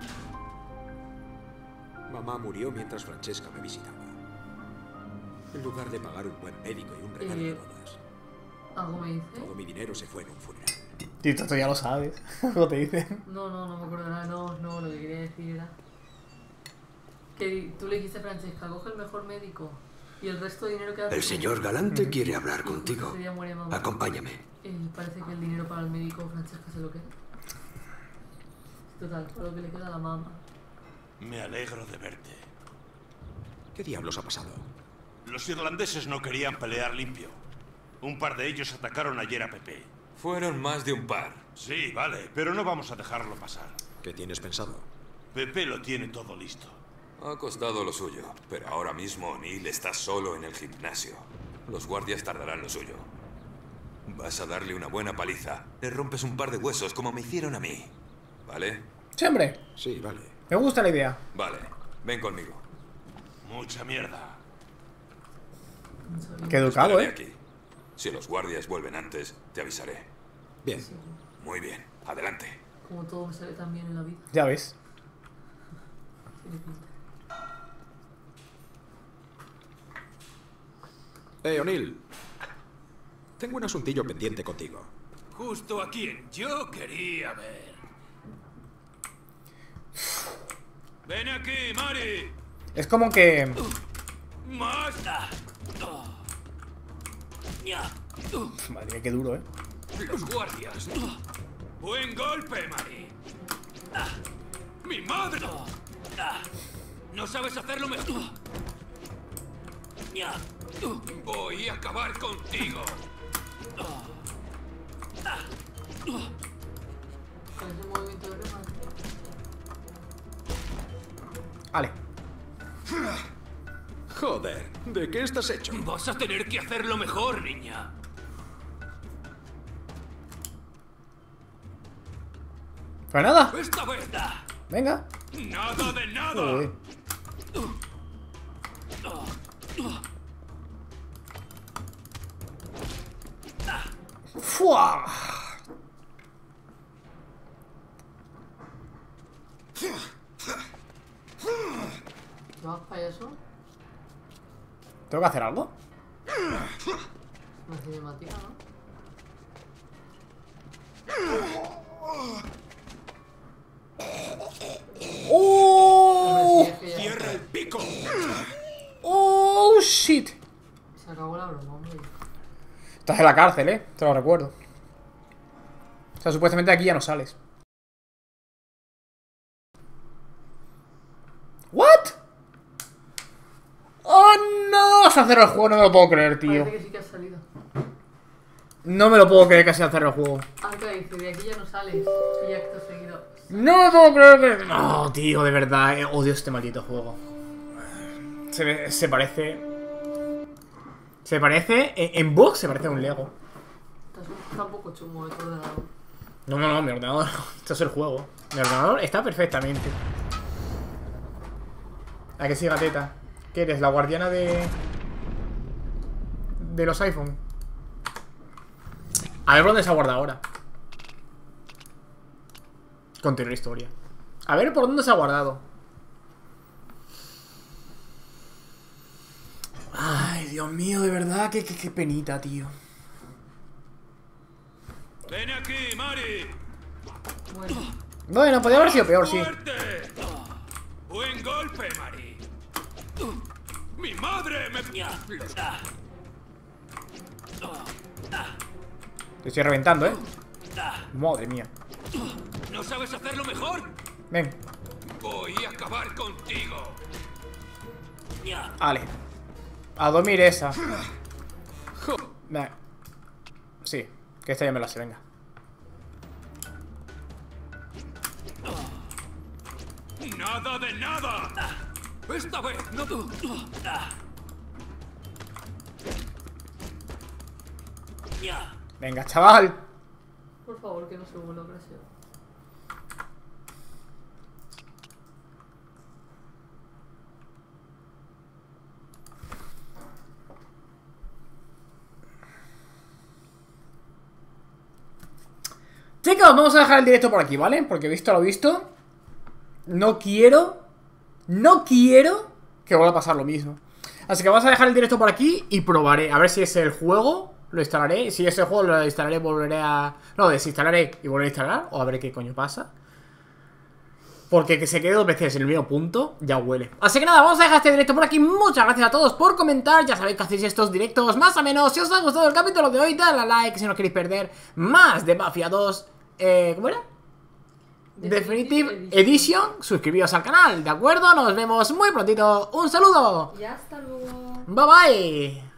Mamá murió mientras Francesca me visitaba. En lugar de pagar un buen médico y un regalo de bodas, ¿Algo me dice? todo mi dinero se fue en un funeral. Tío, esto ya lo sabes. ¿Cómo te dicen? No me acuerdo nada. No, lo que quería decir era que tú le dijiste a Francesca, coge el mejor médico y el resto de dinero que El señor Galante quiere hablar contigo. Ese día muere mamá. Acompáñame. Parece que el dinero para el médico Francesca se lo queda. Total, todo lo que le queda a la mamá. Me alegro de verte. ¿Qué diablos ha pasado? Los irlandeses no querían pelear limpio. Un par de ellos atacaron ayer a Pepe. Fueron más de un par. Sí, vale, pero no vamos a dejarlo pasar. ¿Qué tienes pensado? Pepe lo tiene todo listo. Ha costado lo suyo, pero ahora mismo O'Neill está solo en el gimnasio. Los guardias tardarán lo suyo. Vas a darle una buena paliza. Le rompes un par de huesos como me hicieron a mí. ¿Vale? Sí, hombre. Sí, vale. Me gusta la idea. Vale, ven conmigo. Mucha mierda. Qué educado, Espérame aquí. Si los guardias vuelven antes, te avisaré. Bien. Muy bien, adelante. Como todo me sale tan bien en la vida. Ya ves. Tiene pinta. O'Neill. Tengo un asuntillo pendiente contigo. Justo a quien yo quería ver. Ven aquí, Mari. Es como que... Más. Madre mía, qué duro, Los guardias. Buen golpe, Mari. ¡Mi madre! No sabes hacerlo mejor. Voy a acabar contigo. Con ese movimiento de remate. Vale. Joder, ¿de qué estás hecho? Vas a tener que hacerlo mejor, niña. Pues nada. Esta vez. Venga. Nada de nada. Joder. ¡Fua! ¿Qué vas, payaso? ¿Tengo que hacer algo? Una cinemática, ¿no? ¡Oh! ¡Cierra el pico! ¡Oh, shit! Se acabó la broma, hombre. Estás en la cárcel, te lo recuerdo. O sea, supuestamente aquí ya no sales. ¿What? ¡Oh, no! Se ha cerrado el juego, no me lo puedo creer, tío. Parece que sí que has salido. No me lo puedo creer que se ha cerrado el juego. Anka dice, de aquí ya no sales. Y ya acto seguido. No me puedo creer que... No, tío, de verdad, odio este maldito juego. Se parece Se parece, en box se parece a un Lego. Está un poco chungo el ordenador. No, mi ordenador no. Esto es el juego. Mi ordenador está perfectamente. ¿A que sí, gateta? ¿Qué eres? ¿La guardiana de los iPhone? A ver por dónde se ha guardado ahora. Continúa la historia. A ver por dónde se ha guardado. Ay, Dios mío, de verdad, qué penita, tío. ¡Ven aquí, Mari! Bueno, podría haber sido peor, sí. ¡Buen golpe, Mari! ¡Mi madre me... Te estoy reventando, Madre mía. ¿No sabes hacerlo mejor? Ven. Voy a acabar contigo. Vale. A dormir esa. Sí, que esta ya me la sé, venga. ¡Nada de nada! ¡Esta vez no tú! Venga, chaval. Por favor, que no se vuelva a presión. Chicos, vamos a dejar el directo por aquí, ¿vale? Porque visto lo visto, no quiero que vuelva a pasar lo mismo. Así que vamos a dejar el directo por aquí y probaré. A ver si es el juego, lo instalaré. Si es el juego, lo instalaré, volveré a... No, desinstalaré y volveré a instalar. O a ver qué coño pasa. Porque que se quede 2 veces en el mismo punto, ya huele. Así que nada, vamos a dejar este directo por aquí. Muchas gracias a todos por comentar. Ya sabéis que hacéis estos directos más o menos. Si os ha gustado el capítulo de hoy, dadle a like si no queréis perder más de Mafia 2. ¿Cómo era? Definitive Edition. Suscribíos al canal, ¿de acuerdo? Nos vemos muy prontito. Un saludo. Y hasta luego. Bye bye.